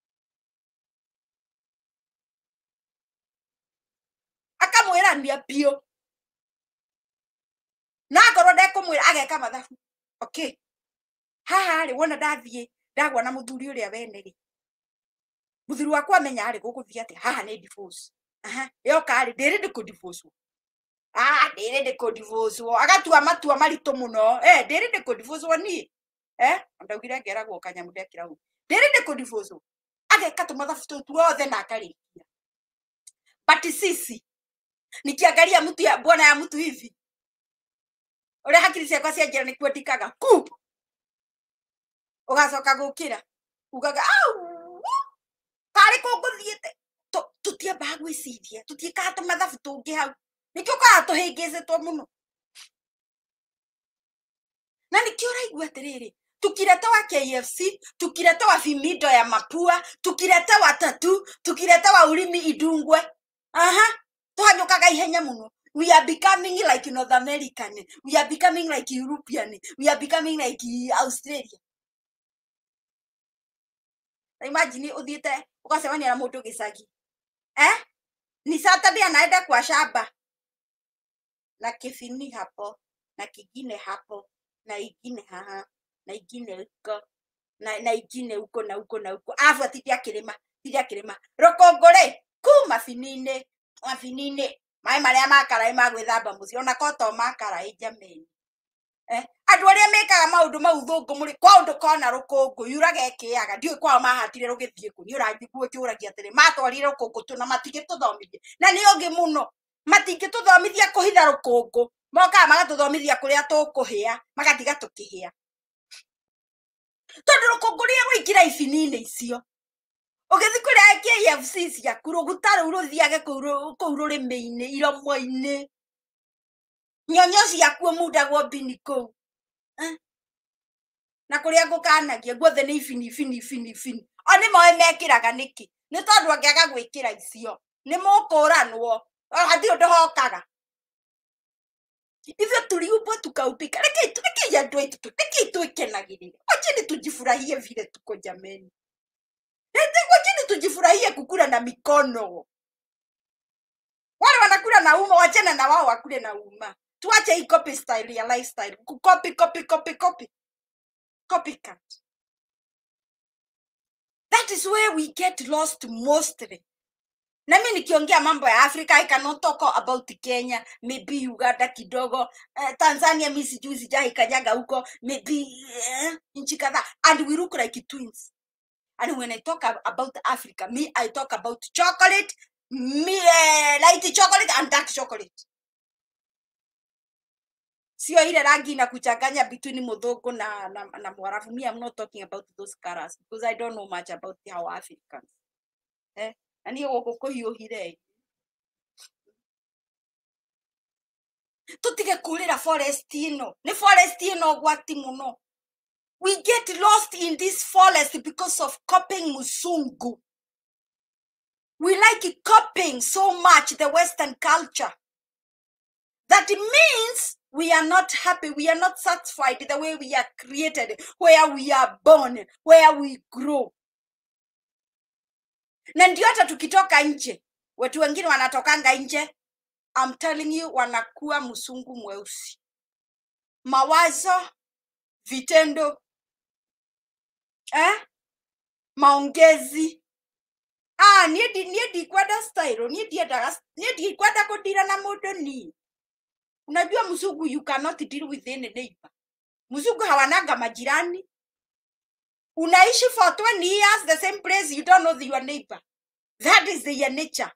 Akamwirania bio. Na ngoro ndekumwira ageka mathabu. Okay. Haha ri wona ndathie ndagwa na muthuri uria wene ri. Muthuri wakwa amenya ari guguthia ati haha ni divorce. Aha, yoka ari ndiri ndiku divorce. Ah, ndiri ndiku divorce. Agatua matua maritu muno. Eh, ndiri ndiku divorce wani. Eh, ndaugire ngeragwo kanyamu ndekira hu. Ndiri ndiku divorce. Ageka tu mathabu tuothe na akarikia. But sisi nikiangalia mtu ya bwana ya mtu hivi. Ore hakiri ciakwa cia njira ni kwetikaga ku. Ugacoka gukira. Ugaga au. Kari kunguthiete. Tutiamba gwiciria. Tutieka tu mathabu tungi hau. Nikio ka tuhingicitwo muno. Na nikio raigua atiriri. Tukireta wa K F C, tukireta wa Fimido ya Mapua, tukireta wa Tatu, tukireta wa Ulimi Idungwe. Aha. Tuhanyukaga ihenya muno. We are becoming like North American. We are becoming like European. We are becoming like Australia. Imagine uthiete ukasema na mundu gicagi. Eh? Ni Saturday anaenda kwa shamba. Na kifini hapo, na kingine hapo, na ingine haha, na ingine huko, na na ingine huko na huko na huko. Afu atitia kilima, titia kilima. Rokongore kuma finine, mafinine. Mai maria makara magwithamba muci ona koto makara ijameni. Eh, andu aria mekaga maundu mau thungu muri kwa undu kona rukungu yuraga ekiaga ndiu kwa mahatire rugithie ku ni uranjiguo kiuragia atiri matwarire rukungu tu na matige tuthomithie na ni ongi muno matige tuthomithia kuhitha rukungu moka magatuthomithia kuria tukuhia magatiga tukihia tondu rukunguria ruikira ifinine icio ugithi kuria K F C ciaku rugutari uruthiage kuu rurimi-ini iromo-ini nyonyo ciaku mundagwo bini kuu na kuria ngukanagia guothe ni ifini ifini ifini ifini oni moe mekiraga niki ni tondu angiaga gwikira icio ni mukuranwo hati undu hokaga hivyo tuliumbwa tukaupika lakini tukija ndio itu tukiki tuikenagirira wacheni tujifurahie vile tuko jameni wacheni tujifurahie kukula na mikono wale wanakula na uma wachana na wao wakule na uma tuache hii copy style ya lifestyle copy copy copy copy copycat. That is where we get lost mostly. Na mimi nikiongea mambo ya Africa, I cannot talk about Kenya, maybe Uganda kidogo, uh, Tanzania mimi sijui sijai kanyaga huko, maybe uh, nchi kadhaa, and we look like twins. And when I talk about Africa, me I talk about chocolate, me uh, light chocolate and dark chocolate. Sio ile rangi na kuchanganya between mudhogo na na, na mwarafu. Me I'm not talking about those colors because I don't know much about how Africans. Eh? And hiyo wako hiyo hile. Tutige kulira forest ino. Ni forest ino gwati muno. We get lost in this forest because of copying musungu. We like copying so much the Western culture. That means we are not happy, we are not satisfied the way we are created, where we are born, where we grow. Na ndio hata tukitoka nje, watu wengine wanatokanga nje, I'm telling you, wanakuwa msungu mweusi. Mawazo, vitendo, eh? Maongezi. Ah, niedi niedi kwenda style, niedi ada, niedi kwenda kudira na modo ni. Unajua mzungu you cannot deal with any neighbor. Mzungu hawanaga majirani. Unaishi for twenty years the same place, you don't know your neighbor. That is their nature.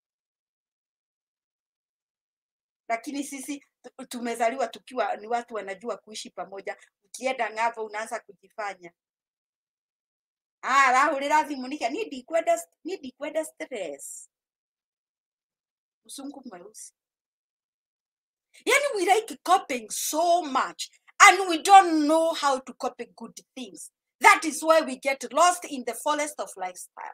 Lakini sisi tumezaliwa tukiwa ni watu wanajua kuishi pamoja. Ukienda ng'avo unaanza kujifanya. Ah, rahu lazima nika nidi kwenda nidi kwenda stress. Mzungu mweusi. Yani we like copying so much and we don't know how to copy good things. That is why we get lost in the forest of lifestyle.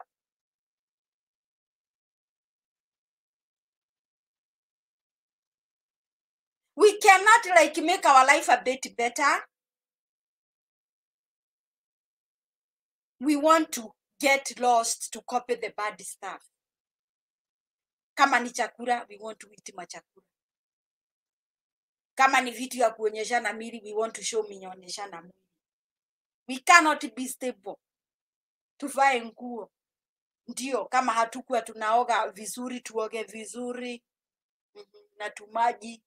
We cannot like make our life a bit better. We want to get lost to copy the bad stuff. Kama ni chakula, we want to eat machakula. Kama ni vitu ya kuonyeshana mili, we want to show mionyeshana mili. We cannot be stable. Tuvae nguo. Ndio, kama hatukuwa tunaoga vizuri, tuoge vizuri. Na tumaji.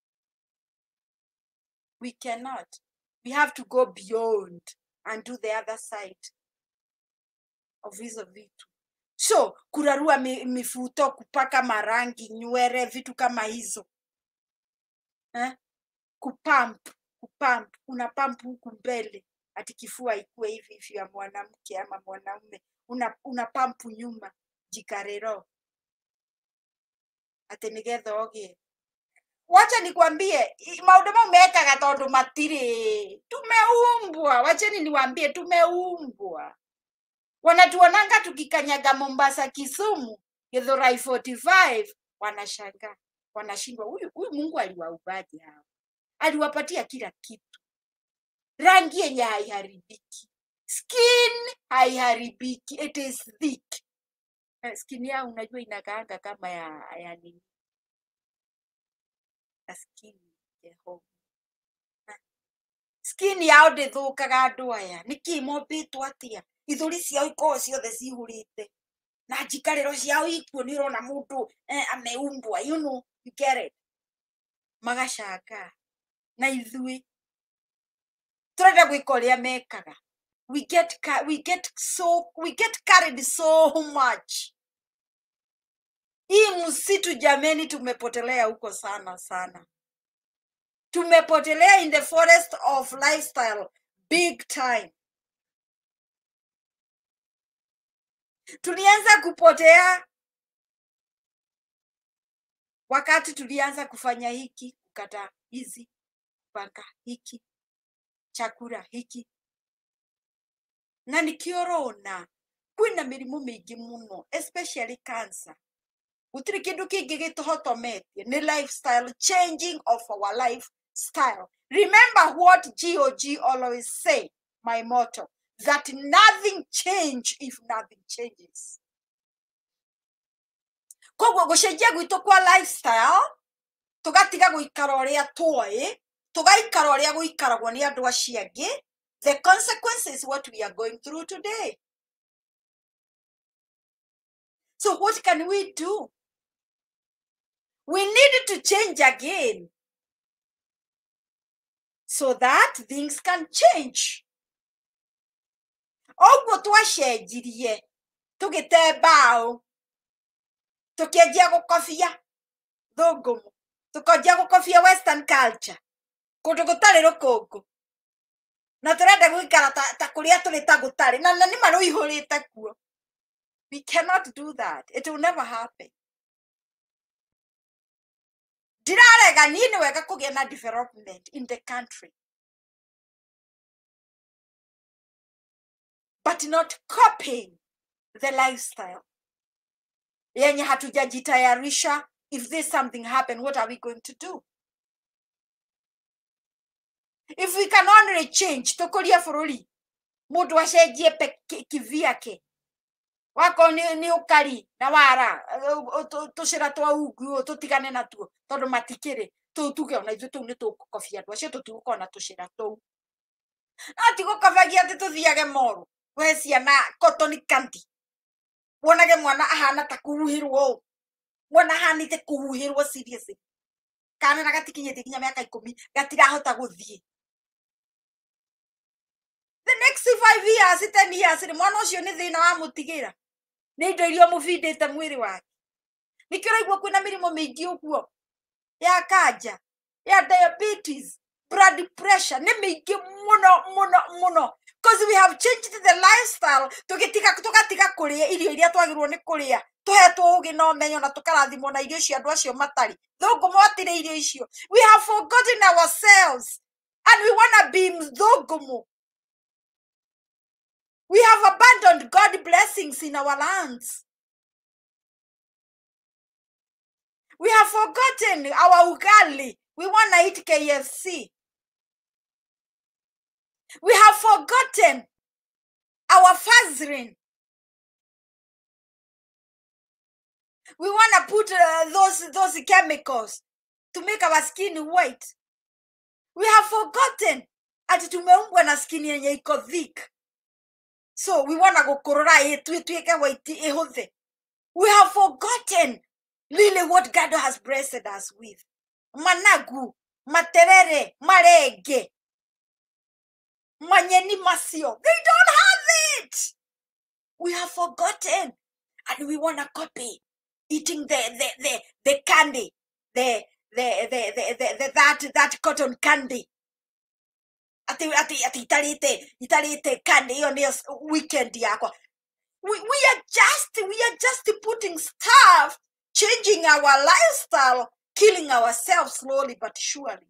We cannot. We have to go beyond and do the other side of hizo vitu. So, kurarua mifuto, kupaka marangi, nywele, vitu kama hizo. Eh? Kupamp, kupamp, unapamp huku mbele. Ati kifua ikuwe hivi hivi ya mwanamke ama mwanaume. Una, unapampu nyuma, jikarero. Ati nigetha oge. Wacha nikwambie, maudoma umeweka gatondo matire. Tumeumbwa, wacheni niwaambie tumeumbwa. Wanatuonanga tukikanyaga Mombasa, Kisumu, Githurai forty-five, wanashanga, wanashindwa huyu huyu Mungu aliwaumbaje hao? Aliwapatia kila kitu. Rangi yenye haiharibiki. Skin haiharibiki, it is thick. Skin yao unajua inakaanga kama ya ya nini? Skin ya homo. Skin yao ndithukaga andu aya. Niki mombitwo atia? Ithuri ciao iko ciothe cihurite. Na njikariro ciao ikuo ni urona mundu eh, ameumbwa, you know, you get it. Magacanga. Na ithui turenda gwika uria mekaga. We get we get so we get carried so much. Hii msitu jameni tumepotelea huko sana sana. Tumepotelea in the forest of lifestyle big time. Tulianza kupotea wakati tulianza kufanya hiki, kukata hizi, kupanga hiki, chakula hiki. Na nikiorona kwina mirimu mingi muno, especially cancer. Gutiri kindu kingi gituhotometie ni lifestyle, changing of our lifestyle. Remember what G O G always say, my motto, that nothing change if nothing changes. Koguo gucenjia gwitu kwa lifestyle, tugatiga guikara uria twoi, tugaikara uria guikaragwo ni andu acio angi. The consequence is what we are going through today. So what can we do? We need to change again so that things can change. Oguo twacenjirie tugite bao tukianjia gukobia thungumu, tukanjia gukobia western culture kundu gutari rukungu, na turenda guikara ta, ta kuria turi ta gutari, na na ni maruihurite kuo. We cannot do that. It will never happen. Dirarega nini wega kugia na development in the country, but not copying the lifestyle yenye hatujajitayarisha. If this something happen, what are we going to do? If we can only change tukuria fururi, mundu acenjie pe kivyake, wako ni, ni ukari na wara tucira twa ungu tutigane natuo tondu matikiri tu tuge ona ithu tu ni tukukobia andu acio tutigukona tucira tu atigukobia ati tuthiage moru we ciana cotton candy, wonage mwana ahana ta kuhuhirwo, mwana hanite kuhuhirwo seriously, kana na gatikinyite kinya miaka ikumi gatirahota guthie. The next five years, ten years, ni mwana ucio ni thina wa mutigira, ni indo irio muvindite mwiri wake. Nikira igwa kwina mirimo mingi uguo ya kanja, ya diabetes, blood pressure, ni mingi muno muno muno, because we have changed the lifestyle. Tugitika tugatika kuria irio iria twagirwo ni kuria, tuhetwo ugi no menyo na tukarathimwo na irio cia andu acio matari thungumu atire irio icio. We have forgotten ourselves and we want to be thungumu. We have abandoned God's blessings in our lands. We have forgotten our ugali. We want to eat K F C. We have forgotten our fazrin. We want to put uh, those, those chemicals to make our skin white. We have forgotten ati tumeumbwa na skin yenye iko thick. So we want to go korora yetu tuweke white ehothe. We have forgotten really what God has blessed us with. Managu, materere, marege, manyeni masio. They don't have it. We have forgotten, and we want to copy, eating the the the the candy, the the the the, the, the that that cotton candy. Ati ati ati italite italite candy on this weekend yako. We we are just we are just putting stuff, changing our lifestyle, killing ourselves slowly but surely.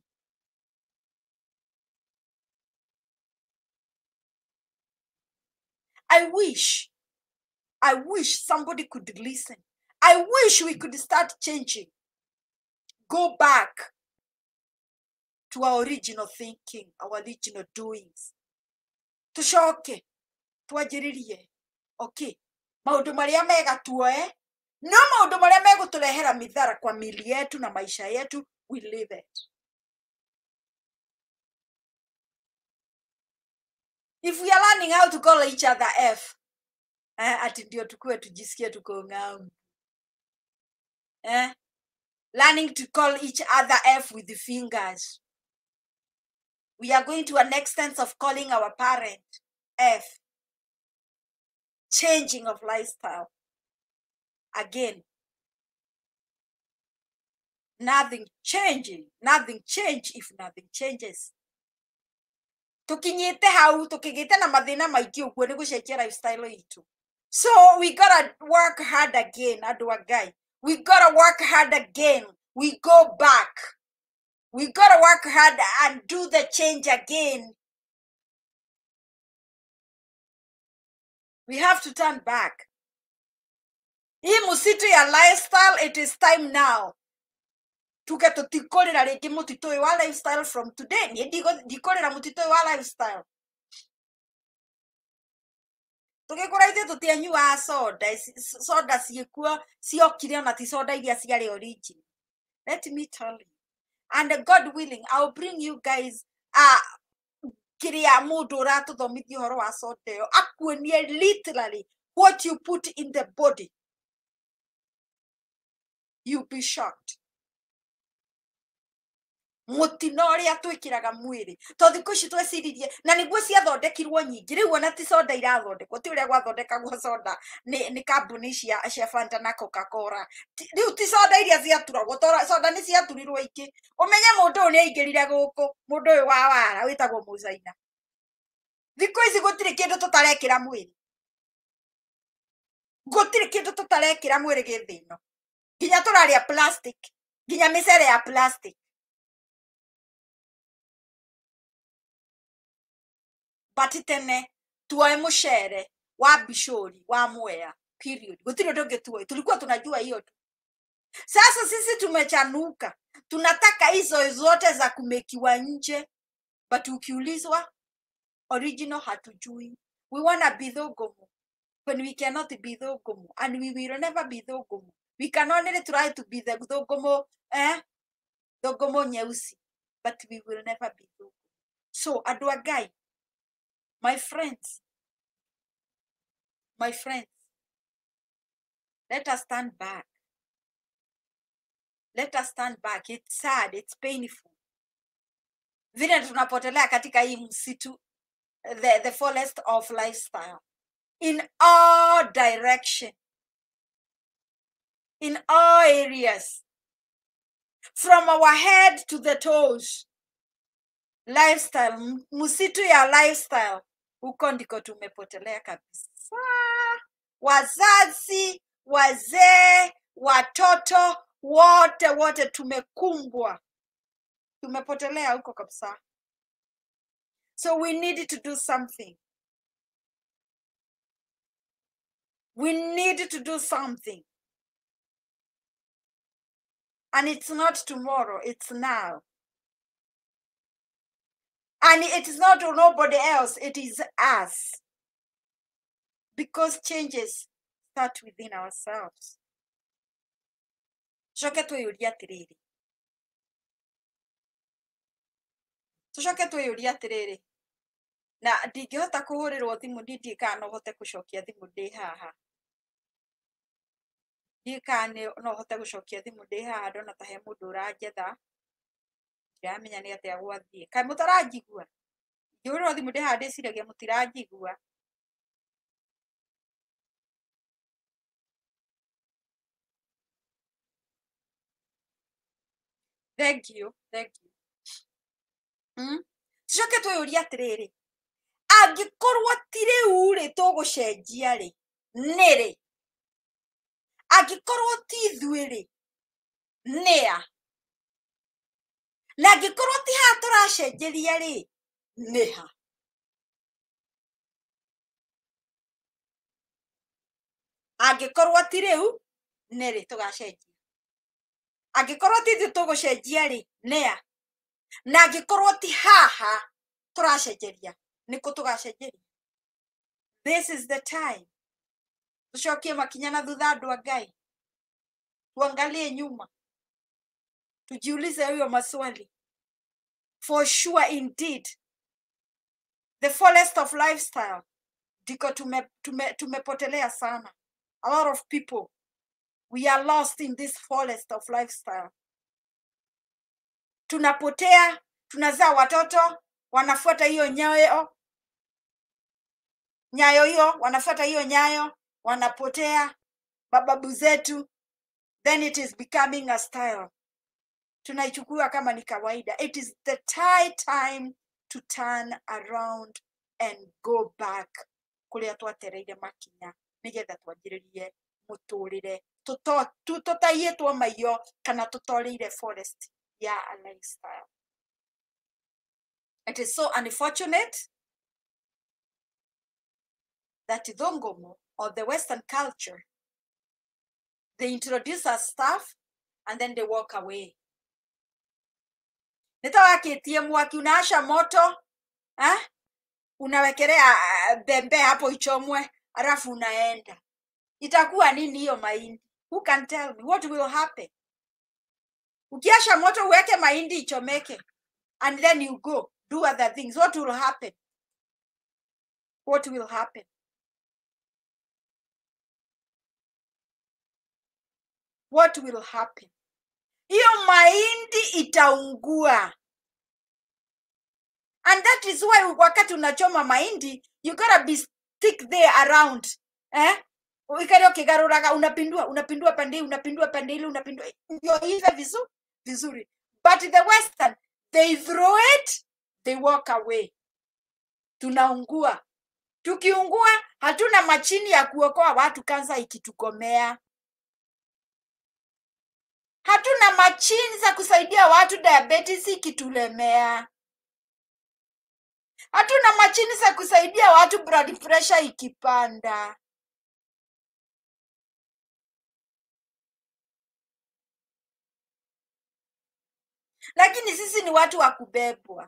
I wish, I wish somebody could listen. I wish we could start changing. Go back to our original thinking, our original doings. Tushoke, tuajiririe. Okay. Maundu maria mega tuoe. No maundu maria mega tulehera midhara kwa mili yetu na maisha yetu, we live it. If we are learning how to call each other F, eh, ati ndio tukue tujisikie tuko ngam. Eh? Learning to call each other F with the fingers. We are going to an extent of calling our parent F. Changing of lifestyle. Again. Nothing changing. Nothing change if nothing changes. Tukinyite hau, tukigite na mathina maiki uguo ni gucenjia lifestyle itu. So we gotta work hard again, Aduagai. We gotta work hard again. We go back. We gotta work hard and do the change again. We have to turn back. Hii musitu ya lifestyle, it is time now. Tuke tutikorera rĩngĩ mũtitũ ũyũ wa lifestyle from today. Niĩ ndikorera mũtitũ ũyũ wa lifestyle. Tũgĩkũra ithuĩ tũtianyuaga soda. Soda ciĩkuo ciokire ona ti soda iria ciarĩ origin. Let me tell you. And God willing, I'll bring you guys a kiria mũndũ ũratũthomithia ũhoro wa soda ĩyo akuonie literally what you put in the body. You'll be shocked. Mutino ũrĩa twĩkĩraga mwĩrĩ to thikũ ici tweciririe na nĩguo ciathondekirwo nyingĩ rĩu ona ti soda irathondekwo ti ũrĩa gwathondekagwo soda nĩ nĩ kambuni cia cia Fanta na Coca-Cola rĩu ti soda iria ciaturagwo soda nĩ ciaturirwo ingĩ ũmenye mũndũ ũyũ nĩ aingĩrire gũkũ mũndũ ũyũ wa wara wĩtagwo Mũcaina thikũ ici gũtirĩ kĩndũ tũtarekĩra mwĩrĩ gũtirĩ kĩndũ tũtarekĩra mwĩrĩ gĩthĩ ĩno nginya tũrarĩa plastic nginya mĩcere ya plastic. But tene tuoe mucere wa Bishori wa Mwea period gutiri ndo ngetuoe tulikuwa tunajua hiyo tu. Sasa sisi tumechanuka tunataka hizo zote za kumekiwa nje but ukiulizwa original hatujui. We wanna be thogomo when we cannot be thogomo and we will never be thogomo. We can only try to be the thogomo eh thogomo nyeusi but we will never be thogomo. So Aduagai, my friends, my friends, let us stand back. Let us stand back. It's sad, it's painful. Vile tunapotelea katika hii msitu, the, the forest of lifestyle. In all direction. In all areas. From our head to the toes. Lifestyle, msitu ya lifestyle. Huko ndiko tumepotelea kabisa. Wazazi, wazee, watoto, wote wote tumekumbwa. Tumepotelea huko kabisa. So we need to do something. We need to do something. And it's not tomorrow, it's now. And it is not nobody else, it is us. Because changes start within ourselves. Shoke twiyuria atiriri. Tucoke twiyuria atiriri. Na ndingihota kuhurirwo thimu ndindi kana no hote gucokia thimu ndi haha. Ndikane no hote gucokia thimu ndi haha ndona ta he mundu uranjetha. Ndiramenya ni atia gwathie. Kai mutarajigua. Ndihurirwo thimu ndi haha ndiciragia mutirajigua. Thank you, thank you. Hmm? Tucoke twiyuria atiriri. Angikorwo tire ure tugucenjia ri niri angikorwo ti ithuĩ ri nia na angikorwo ti ha turacenjeria ri niha angikorwo ti riu niri tugacenjia angikorwo ti ithuĩ tugucenjia ri nia na angikorwo ti haha turacenjeria niko tugacenjeria. This is the time. Tucokie makinya na thutha andu a Ngai. Tuangalie nyuma. Tujiulize hiyo maswali. For sure indeed. The forest of lifestyle. Diko tume, tume, tumepotelea sana. A lot of people. We are lost in this forest of lifestyle. Tunapotea. Tunazaa watoto. Wanafuata hiyo nyayo. Nyayo hiyo. Wanafuata hiyo nyayo. Wanapotea. Bababu zetu. Then it is becoming a style. Tunaichukua kama ni kawaida. It is the time to turn around and go back. Kulia tuatereire makinya. nigetha twanjĩrĩrie mũtũrĩre tũtaiyĩtwo maiyo kana tũtorĩire forest ya a lifestyle. It is so unfortunate that Thongomo or the Western culture, they introduce us stuff and then they walk away. Nitawakitie mwaki unaasha moto, eh? Unawekelea bembe hapo ichomwe, alafu unaenda. Itakuwa nini hiyo mahindi? Who can tell me what will happen? Ukiasha moto uweke mahindi ichomeke and then you go do other things. What will happen? What will happen? What will happen? Hiyo mahindi itaungua. And that is why wakati unachoma mahindi, you gotta be stick there around. Eh? Ukari ukigaruraga unapindua, unapindua pande, unapindua pande ile, unapindua. Ndio hivi vizuri, vizuri. But the Western, they throw it, they walk away. Tunaungua. Tukiungua, hatuna machini ya kuokoa watu kansa ikitukomea. Hatuna machini za kusaidia watu diabetes ikitulemea. Hatuna machini za kusaidia watu blood pressure ikipanda. Lakini sisi ni watu wa kubebwa.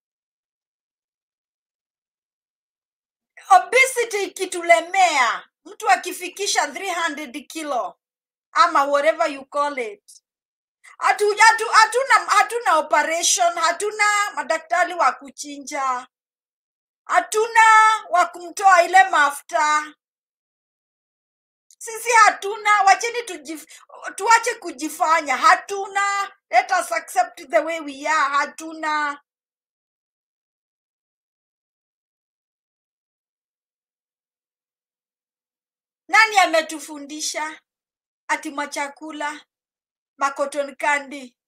Obesity ikitulemea, mtu akifikisha three hundred kilo ama whatever you call it. Hatu, hatu, hatuna, hatuna operation, hatuna madaktari wa kuchinja. Hatuna wa kumtoa ile mafuta. Sisi hatuna, wacheni tujif, tuache kujifanya. Hatuna, let us accept the way we are. Hatuna. Nani ametufundisha ati machakula, makoton candy?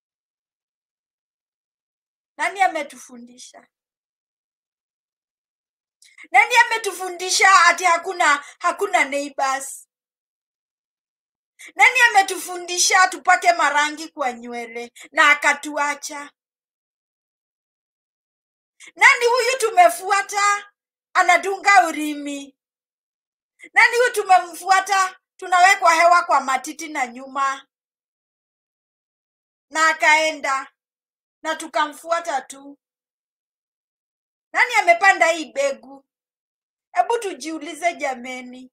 Nani ametufundisha? Nani ametufundisha ati hakuna hakuna neighbors? Nani ametufundisha tupake marangi kwa nywele na akatuacha? Nani huyu tumefuata anadunga urimi? Nani huyu tumemfuata tunawekwa hewa kwa matiti na nyuma na akaenda na tukamfuata tu? Nani amepanda hii begu? Hebu tujiulize jameni.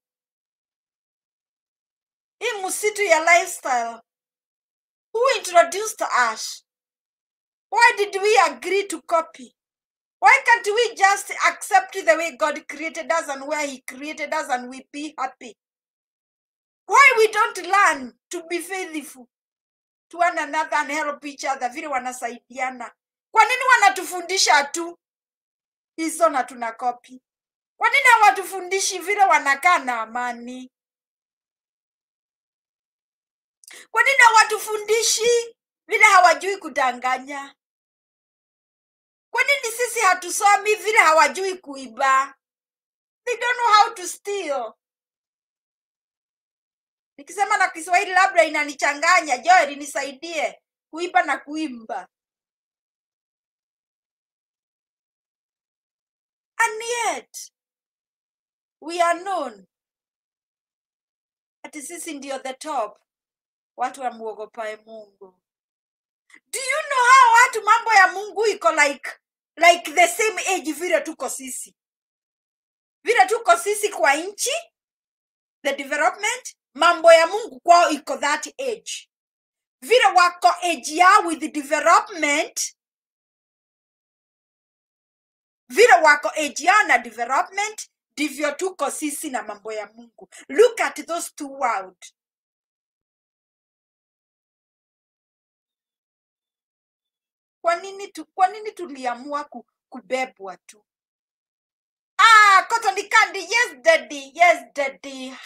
Hii msitu ya lifestyle, who introduced us? Why did we agree to copy? Why can't we just accept the way God created us and where he created us and we be happy? Why we don't learn to be faithful to one another and help each other vile wanasaidiana? Kwa nini wanatufundisha tu hizo na tunakopi? Kwa nini hawatufundishi vile wanakaa na amani? Kwa nini hawatufundishi vile hawajui kudanganya? Kwa nini sisi hatusomi vile hawajui kuiba? They don't know how to steal. Nikisema na Kiswahili labda inanichanganya. Joel, nisaidie kuiba na kuimba. And yet, we are known ati sisi ndio the top. Watu wamuogopae Mungu. Do you know how watu mambo ya Mungu iko like like the same age vile tuko sisi? Vile tuko sisi kwa inchi, the development, mambo ya Mungu kwao iko that age. Vile wako age ya with the development, vile wako age ya na development, ndivyo tuko sisi na mambo ya Mungu. Look at those two worlds. Kwa nini tu, kwa nini tuliamua ku, kubebwa tu? Ah, cotton candy, yes daddy, yes daddy.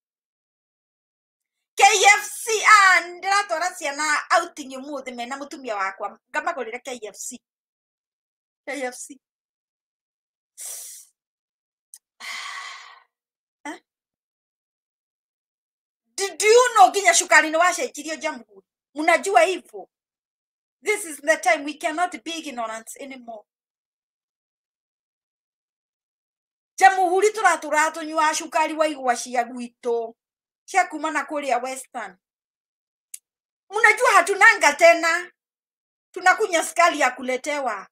K F C and ndĩratwara ciana outing ũmũthĩ mena mũtumia wakwa ngamagũrĩra K F C. K F C. Do you know ginya shukari ni washenjirio Jamhuri? Mnajua hivyo? This is the time we cannot be ignorant anymore. Jamhuri turatura tunywa shukari wa igwa cia gwito cia kuma na kuria Western. Mnajua hatunanga tena, tunakunya skali ya kuletewa.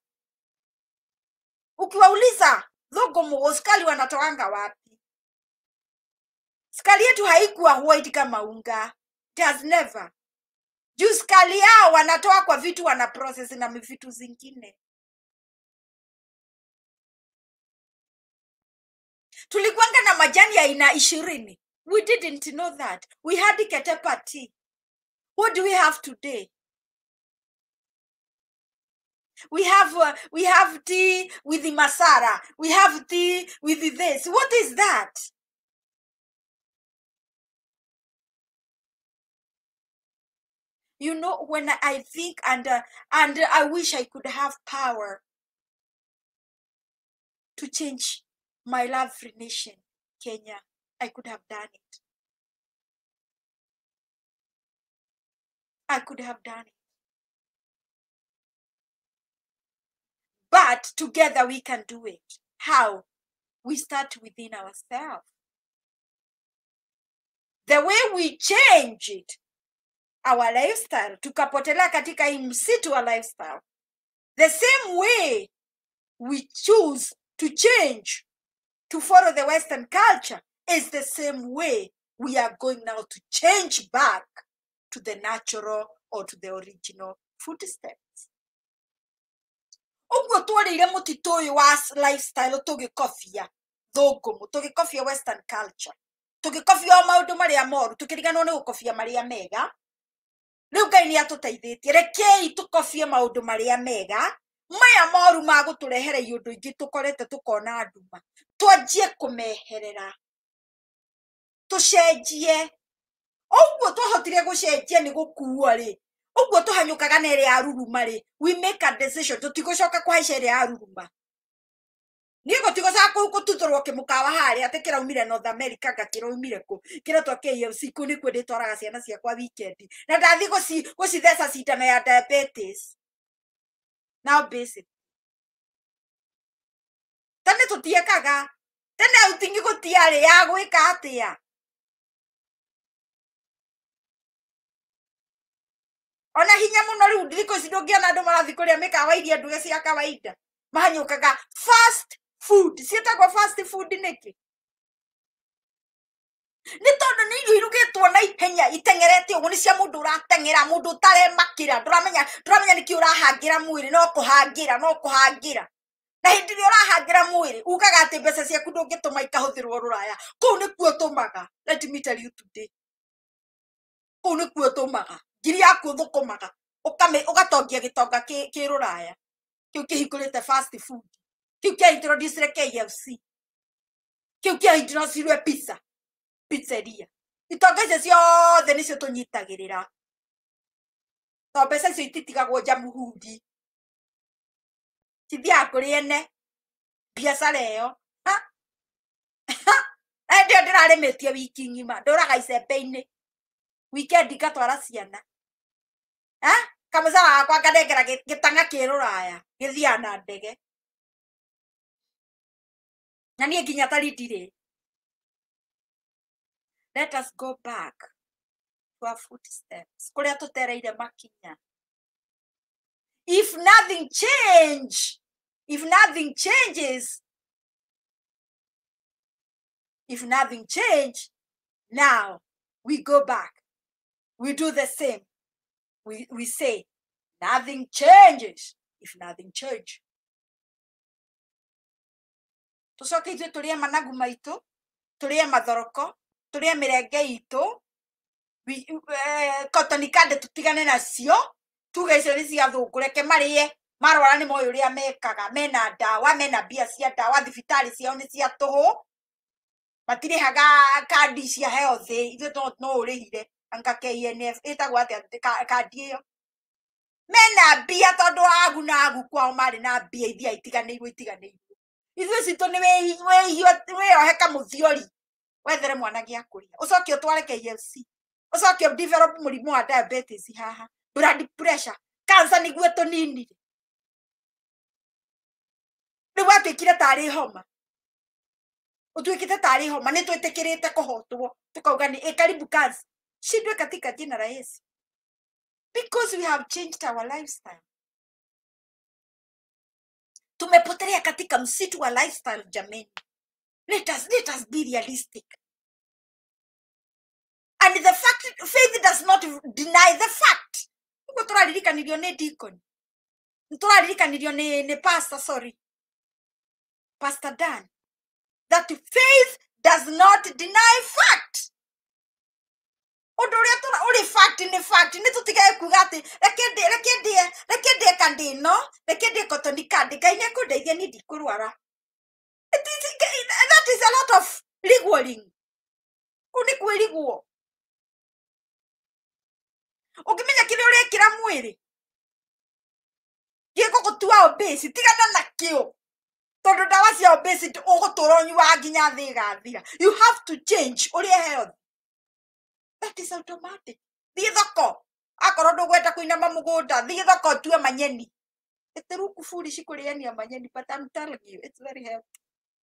Ukiwauliza Thogo Mugo skali wanatoanga wapi? Skali yetu haikuwa white kama unga. It has never. Juu skali yao wanatoa kwa vitu wana process na vitu zingine. Tulikuanga na majani ya aina ishirini. We didn't know that. We had Ketepa tea. What do we have today? We have uh, we have tea with the masara. We have tea with the this. What is that? You know, when I think and uh, and I wish I could have power to change my lovely nation, Kenya, I could have done it. I could have done it. But together we can do it. How? We start within ourselves. The way we change it, our lifestyle, tukapotelea katika hii msitu wa lifestyle. The same way we choose to change to follow the Western culture is the same way we are going now to change back to the natural or to the original footsteps. Uguo twarire mutito uyu wa lifestyle tugikofia Thogumu, tugikofia Western culture, tugikofia maundu maria moru, tukiriganwo ni gukofia maria mega. Riu Ngai ni atuteithitie, rekei tukofie maundu maria mega, maya moru ma guturehera iundu ingi tukorete tukona nduma, twanjie kumeherera, tucenjie. Uguo twahotire gucenjia ni gukuua ri, uguo tuhanyukaga na ire aruruma ri, we make a decision tutigucoka kuhaica ire aruruma. Nigo tigoca ku tuturwo kimukawa hari ate kira umire North America gakira umire ku kira twa K F C ku ni kwende twaraga ciana cia kwa weekend na ndathi guci gucithesa cindano ya diabetes. Now basic tane tutiekaga tene utingi gutiare ya gwika atia. Ona hinya muno riu ndiko cidongia na andu marathi kuria mikawa iria nduge cia kawaida mahanyukaga fast food. Sietagwo fast food niki ni tondu ni irio irugitwo na ihenya itengerete ugu ni cia mundu uratengera mundu utare makira nduramenya nduramenya niki urahangira mwiri no kuhangira no kuhangira na hindi ri urahangira mwiri ugaga ati mbeca ciaku ndungituma ikahuthirwo ruraya kuu ni kuo tumaga. Let me tell you today, kuu ni kuo tumaga ngiri yaku thukumaga ukame ugatongia gitonga ki ki ruraya kiu kihikurite fast food kiu kia introduce K F C kiu kia introduce pizza pizzeria itonga icio ciothe nicio tunyitagirira to mbeca icio ititigagwo Jamhuri cithia kuri ene biacara iyo ha ha ndio ndirarimetie wiki ngima nduraga icembe-ini weekend ngatwara ciana ha kamuzara wakwa nganengera gitanga ki ruraya githia na ndege na nie nginya tarindire. Let us go back to our footsteps kuria tutereire makinya. If nothing change, if nothing changes, if nothing change, now we go back, we do the same. We, we say nothing changes if nothing change. Tucoke ithuĩ turie managu maitu, turie mathoroko, turie mirenge itu, cotton candy tutigane nacio, tuge icio ni cia thungu reke marie marwara ni moyo uria mekaga, mena ndawa, mena mbia cia ndawa, thibitari ciao ni cia tuhu, matirihaga kandi cia health, ithuĩ no urihire anga K N F itagwo atia kandi iyo. Mena mbia tondu agu na agu kwao mari na mbia ithia itiganĩirwo itiganĩirwo. Ithuĩ citũ nĩ wĩohe kamũthiori wethere mwana gĩa kũria ucoke utware K F C ucoke develop murimu wa diabetes haha blood pressure cancer ni gweto nini ni watwikire tari homa utwikite tari homa ni twetikirite kuhotwo tukauga ni karibu cancer shindwe katika jina la Yesu because we have changed our lifestyle. Tumepotelea katika msitu wa lifestyle jameni. Let us, let us be realistic. And the fact, faith does not deny the fact. Uko turalirika nilio ne deacon. Turalirika nilio ne, ne pastor, sorry. Pastor Dan. That faith does not deny fact. Odoria tora ori fact ni fact ni tutigaye kugati rekende rekende rekende kandi no rekende kotoni kandi kaine kudeithia ni ndikurwara. It is, that is a lot of legaling. Kuni kwiriguo. Ukimenya kile uri kira mwiri. Gieko gutua obesi tigana nakio. Tondu dawa cia obesi ugutura nywa nginya thiga thira. You have to change uri health. That is automatic. Thie thoko. Akorwo ndugweta kuinama mugunda, thie thoko tue manyeni. Eteruku foolish kuriania manyeni, but I'm telling you, it's very healthy.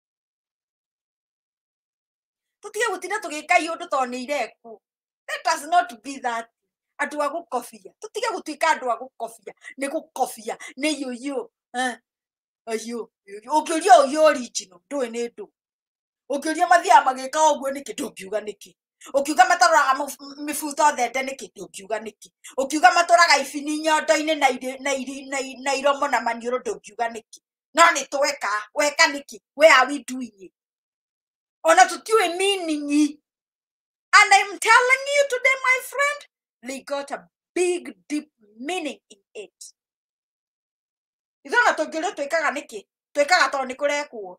Tutige gutina tugika yundu to ni ireku. Let us not be that. Andu agukofia. Tutige gutwika andu agukofia. Ni gukofia. Ni yuyu. Eh. Ayo. Ukiuria uyu original. Ndui ni ndu. Ukiuria mathia magika oguo niki ndungiuga niki. Ukiuga mataraga mifuto thende niki ndungiuga niki. Ukiuga maturaga ibini nyondo-ini na na na iromo na maniuru ndungiuga niki. No ni tweka. Weka niki. Where are we doing it? Ona tutiwe meaning. And I'm telling you today, my friend, they got a big, deep meaning in it. Ithona tungire twikaga niki? Twikaga to ni kurekwo.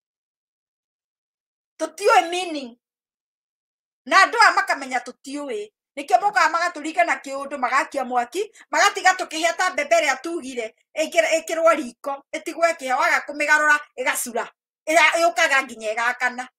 Tutiwe meaning. Na andu makamenya tutiwe. Nikio moka magaturika na kiundu magakia mwaki, magatiga tukiheta mbembere atugire, ikirwa riko, itigwe kihawaga kumigarura igacura. Ira yukaga nginya igakana.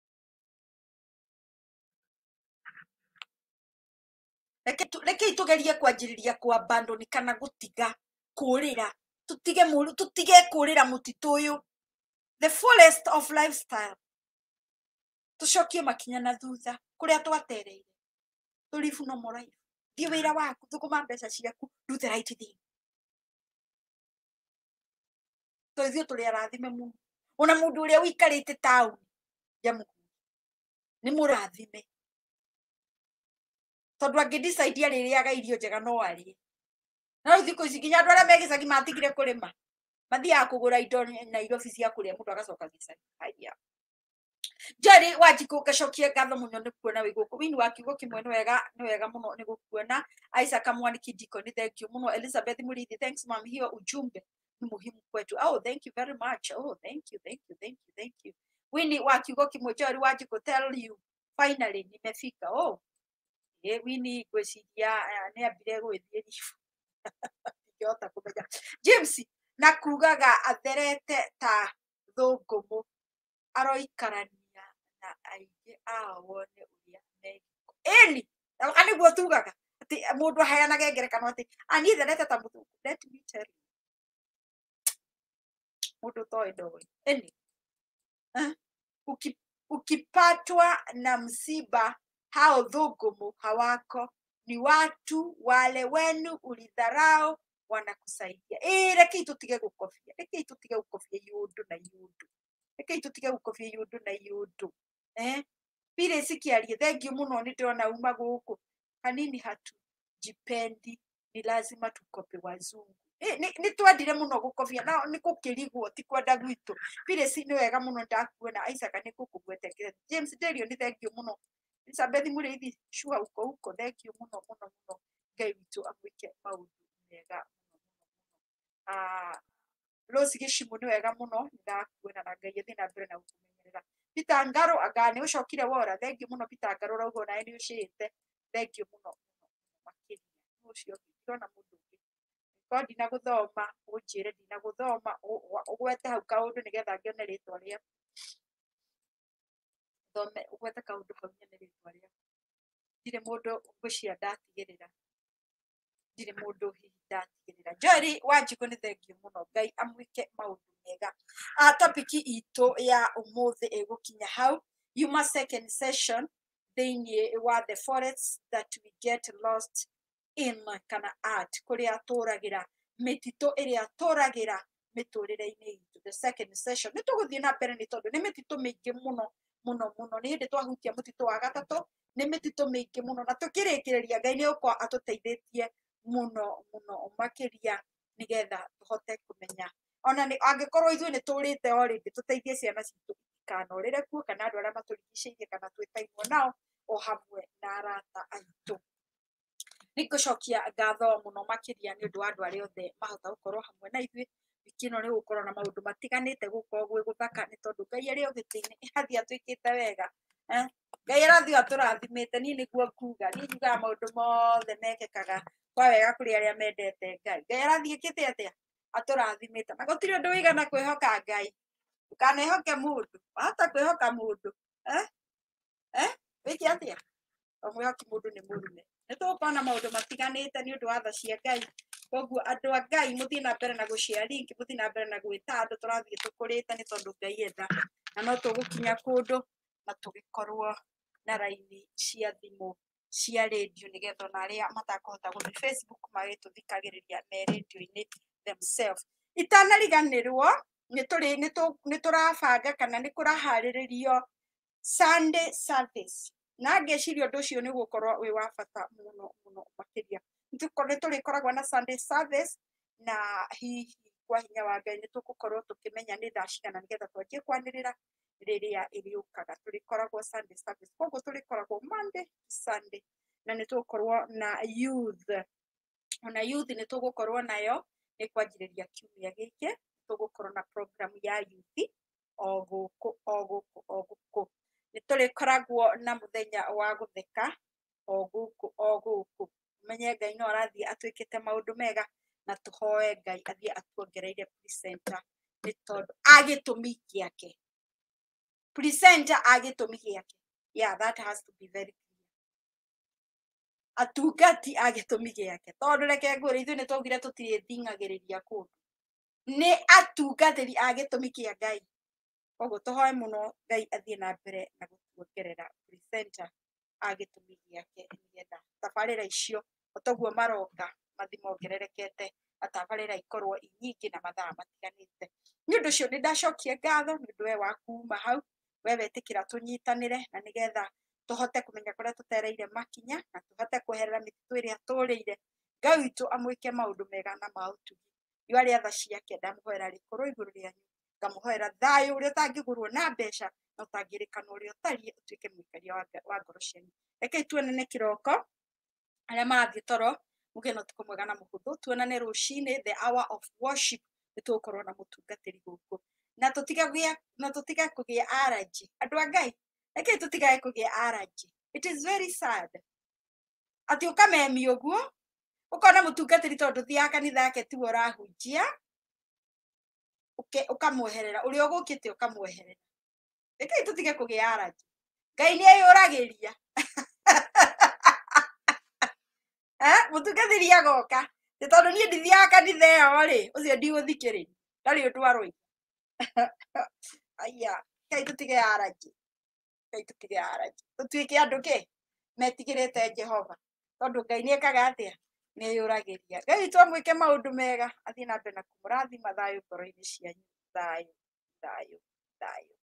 Reke tugerie kwanjiriria ku abandon kana gutiga kurira tutige muru tutige kurira mutitu uyu the fullest of lifestyle tucokie makinya na thutha kuria twatereire tulifu no morai thie wira waku tukuma mbeca ciaku do the right thing tuithio tuli arathime mu ona mundu uria wikarite town jamu ni murathime tondu angi decide aririaga irio njega no ari na thiko ici nginya andu aria megicagi matigire kurima mathia kugura indo na Nairobi cia kuria mundu agacoka gicagi haya Jerry Wanjiku gacokie ngatho muno ni kuona wi guku wini wa kiugo kimwe ni wega ni wega muno ni gukuona Isaac Kamwani Kidiko ni thank you muno Elizabeth Murithi thanks mom hiyo ujumbe ni muhimu kwetu oh thank you very much oh thank you thank you thank you thank you wini wa kiugo kimwe Jerry Wanjiku tell you finally nimefika oh eh wini gweciria ni ambire gwithie yota kumenya James na kugaga atherete ta thungumu aroikarania na aingi awone uria meko eni ani gwo tugaga ati mundu aheana gengerekano ati ani therete ta muthungu let me tell you mundu toi ndoi eni eh ukipatwa na msiba hao dhungumu hawako ni watu wale wenu ulidharau wanakusaidia eh reke tutige gukofia reke tutige gukofia yundu na yundu reke tutige gukofia yundu na yundu eh pile sikiarie thank you muno ni ndona uma guku kanini hatu jipendi ni lazima tukope wazungu eh ni, ni twendire muno gukofia na ni kukirigwo ti kwenda gwitu pile si ni wega muno ndakuona Isaac ni kukugwete James Derio ni thank you muno Elizabeth Murithi shua uko uko thank you muno muno muno ngai witu amwike maundu mega ah Rose Gishimu ni wega muno ndakuona na ngai thina mbere na kumenyerera Peter Ngaro agane ucokire wora thank you muno Peter Ngaro raugo na ni ucirite thank you muno makiri ucio ndona mundu ko ndina guthoma unjire ndina guthoma ugwete hau kaundu nigetha ngione ritwa ria thome ugwete kaundu hau nyene ritwa ria ndirĩ mũndũ ngwĩciria ndatigĩrĩra ndirĩ mũndũ hihi ndatigĩrĩra. Joel Wanjikũ nĩ thengiũ mũno, Ngai amwĩke maũndũ mega. A topic itũ ya ũmũthĩ ĩgũkinya hau, Yuma second session thĩinĩ wa the forests that we get lost in kana art, kũrĩa tũragĩra mĩtitũ ĩrĩa tũragĩra mĩtũrĩre-inĩ itũ. The second session nĩ tũgũthiĩ na mbere nĩ tondũ nĩ mĩtitũ mĩingĩ mũno mũno mũno, nĩ hĩndĩ twahutia mũtitũ wa gatatũ, nĩ mĩtitũ mĩingĩ mũno, na tũkĩrĩkĩrĩria Ngai nĩ gũkorwo atũteithĩtie mũno mũno makĩria nĩgetha tũhote kũmenya ona angĩkorwo ithuĩ nĩ tũrĩte already, tũteithie ciana citũ ikanorĩre kuo kana andũ arĩa matũrigicĩirie kana twĩtainwo nao o hamwe na arata aitũ. Nĩ ngũcokia ngatho mũno makĩria nĩ ũndũ wa andũ arĩa othe mahota gũkorwo hamwe na ithuĩ. Wiki ĩno nĩ gũkorwo na maũndũ matiganĩte, gũkorwo gwĩ gũthaka nĩ tondũ Ngai arĩ o gĩtĩ-inĩ athiĩ atwĩkĩte wega. Ngai arathiĩ atũrathimĩte, niĩ nĩguo nguga, niĩ njugaga maũndũ mothe mekĩkaga kwa wega kũrĩ arĩa mendete Ngai. Ngai arathiĩ ĩkĩte atĩa? Atũrathimĩte, na gũtirĩ ũndũ wĩigana kwĩhoka Ngai. Ndũkanehoke mũndũ, wahota kwĩhoka mũndũ wĩke atĩa? O mwĩhoki mũndũ nĩ mũrume. Nĩ tũgũkorwo na maũndũ matiganĩte nĩ ũndũ wa tha cia Ngai, koguo andũ a Ngai mũthiĩ na mbere na gũshare link, mũthiĩ na mbere na gwĩta andũ, tũrathiĩ tũkũrĩte nĩ tondũ Ngai enda, na no tũgũkinya kũndũ na tũgĩkorwo na raini cia thimũ cia radio, nĩgetha ona arĩa matakũhota gũthiĩ Facebook magĩtũthikagĩrĩria me radio-inĩ themselves. Itanariganĩrwo nĩ tũrabanga kana nĩ kũraharĩrĩrio Sunday service, na ngeciria ũndũ ũcio nĩ ũgũkorwo wĩ wa bata mũno mũno makĩria. Nĩ tũrĩkoragwo na Sunday service, na hihi kwa hinya wa Ngai nĩ tũgũkorwo tũkĩmenya nĩ thaa cigana nĩgetha twanjie kwanĩrĩra rĩrĩa ĩrĩũkaga. Tũrĩkoragwo Sunday service, koguo tũrĩkoragwo Monday to Sunday, na nĩ tũgũkorwo na youth, ona youth nĩ tũgũkorwo nayo nĩ kwanjĩrĩria kiumia gĩkĩ. Tũgũkorwo na program ya youth o gũkũ o gũkũ o gũkũ. Nĩ tũrĩkoragwo na mũthenya wa gũtheka o gũkũ o gũkũ. Menye Ngai no arathiĩ atwĩkĩte maũndũ mega, na tũhoe Ngai athiĩ atuongereire presenter nĩ tondũ a gĩtũmi gĩake, presenter a gĩtũmi gĩake. Yeah, that has to be very clear. Atungati a gĩtũmi gĩake, tondũ reke ngwĩre ithuĩ nĩ twaugire tũtirĩthing'agĩrĩria kũndũ, nĩ atungatĩri a gĩtũmi kĩa Ngai. Koguo tũhoe mũno Ngai athiĩ na mbere na gũtuongerera presenter a gĩtũmi gĩake, nĩgetha tabarĩra icio o toguo maroka mathi mongererekete, na tabarĩra ikorwo i nyingĩ na mathaa matiganĩte. Nĩ ũndũ ũcio nĩ ndacokia ngatho nĩ ũndũ we wa kuma hau, we wetĩkĩra tũnyitanĩre na nĩgetha tũhote kũmenya kũrĩa tũtereire makinya, na tũhote kweherera mĩtitũ ĩrĩa tũrĩire. Ngai witũ amwĩke maũndũ mega na ma ũtugi. Riũa rĩa tha ciake ndamũhoera rĩkorwo igũrũ rĩanyu, ngamũhoera thayũ ũrĩa ũtangĩgũrwo na mbeca na ũtangĩrĩkanwo ũrĩa ũtariĩ, ũtuĩke mũikaria wa ngoro cianyu. Rekei tuonane kĩroko, arĩa marathiĩ toro mũgĩe na ũtukũ mwega na mũhũthũ. Tuonane rũcinĩ the hour of worship, nĩ tũgũkorwo na mũtungatĩri gũkũ, na tũtige na tũtige kũgĩa allergy. Andũ a Ngai, rekei tũtige kũgĩa allergy. It is very sad atĩ ũkamemi ũguo ũkona mũtungatĩri tondũ thiaga kanitha yake tiwe ũrahunjia, ũkamweherera ũrĩa ũgũkĩte ũkamweherera. Rekei tũtige kũgĩa allergy. Ngai nĩ eyũragĩria. Mũtungatĩri agoka, nĩ tondũ niĩ ndithiaga kanitha ĩyo rĩ, ũcio ndigũthikĩrĩria, ndarĩ ũndũ aroiga. Aya, rekei tũtige allergy, rekei tũtige allergy, tũtuĩke andũ kĩ metigĩrĩte Jehova, tondũ Ngai nĩ ekaga atĩa? Nĩ eyũragĩria. Ngai witũ amwĩke maũndũ mega, athiĩ na mbere na kũmũrathima, thayũ ngoro-inĩ cianyu, thayũ thayũ thayũ.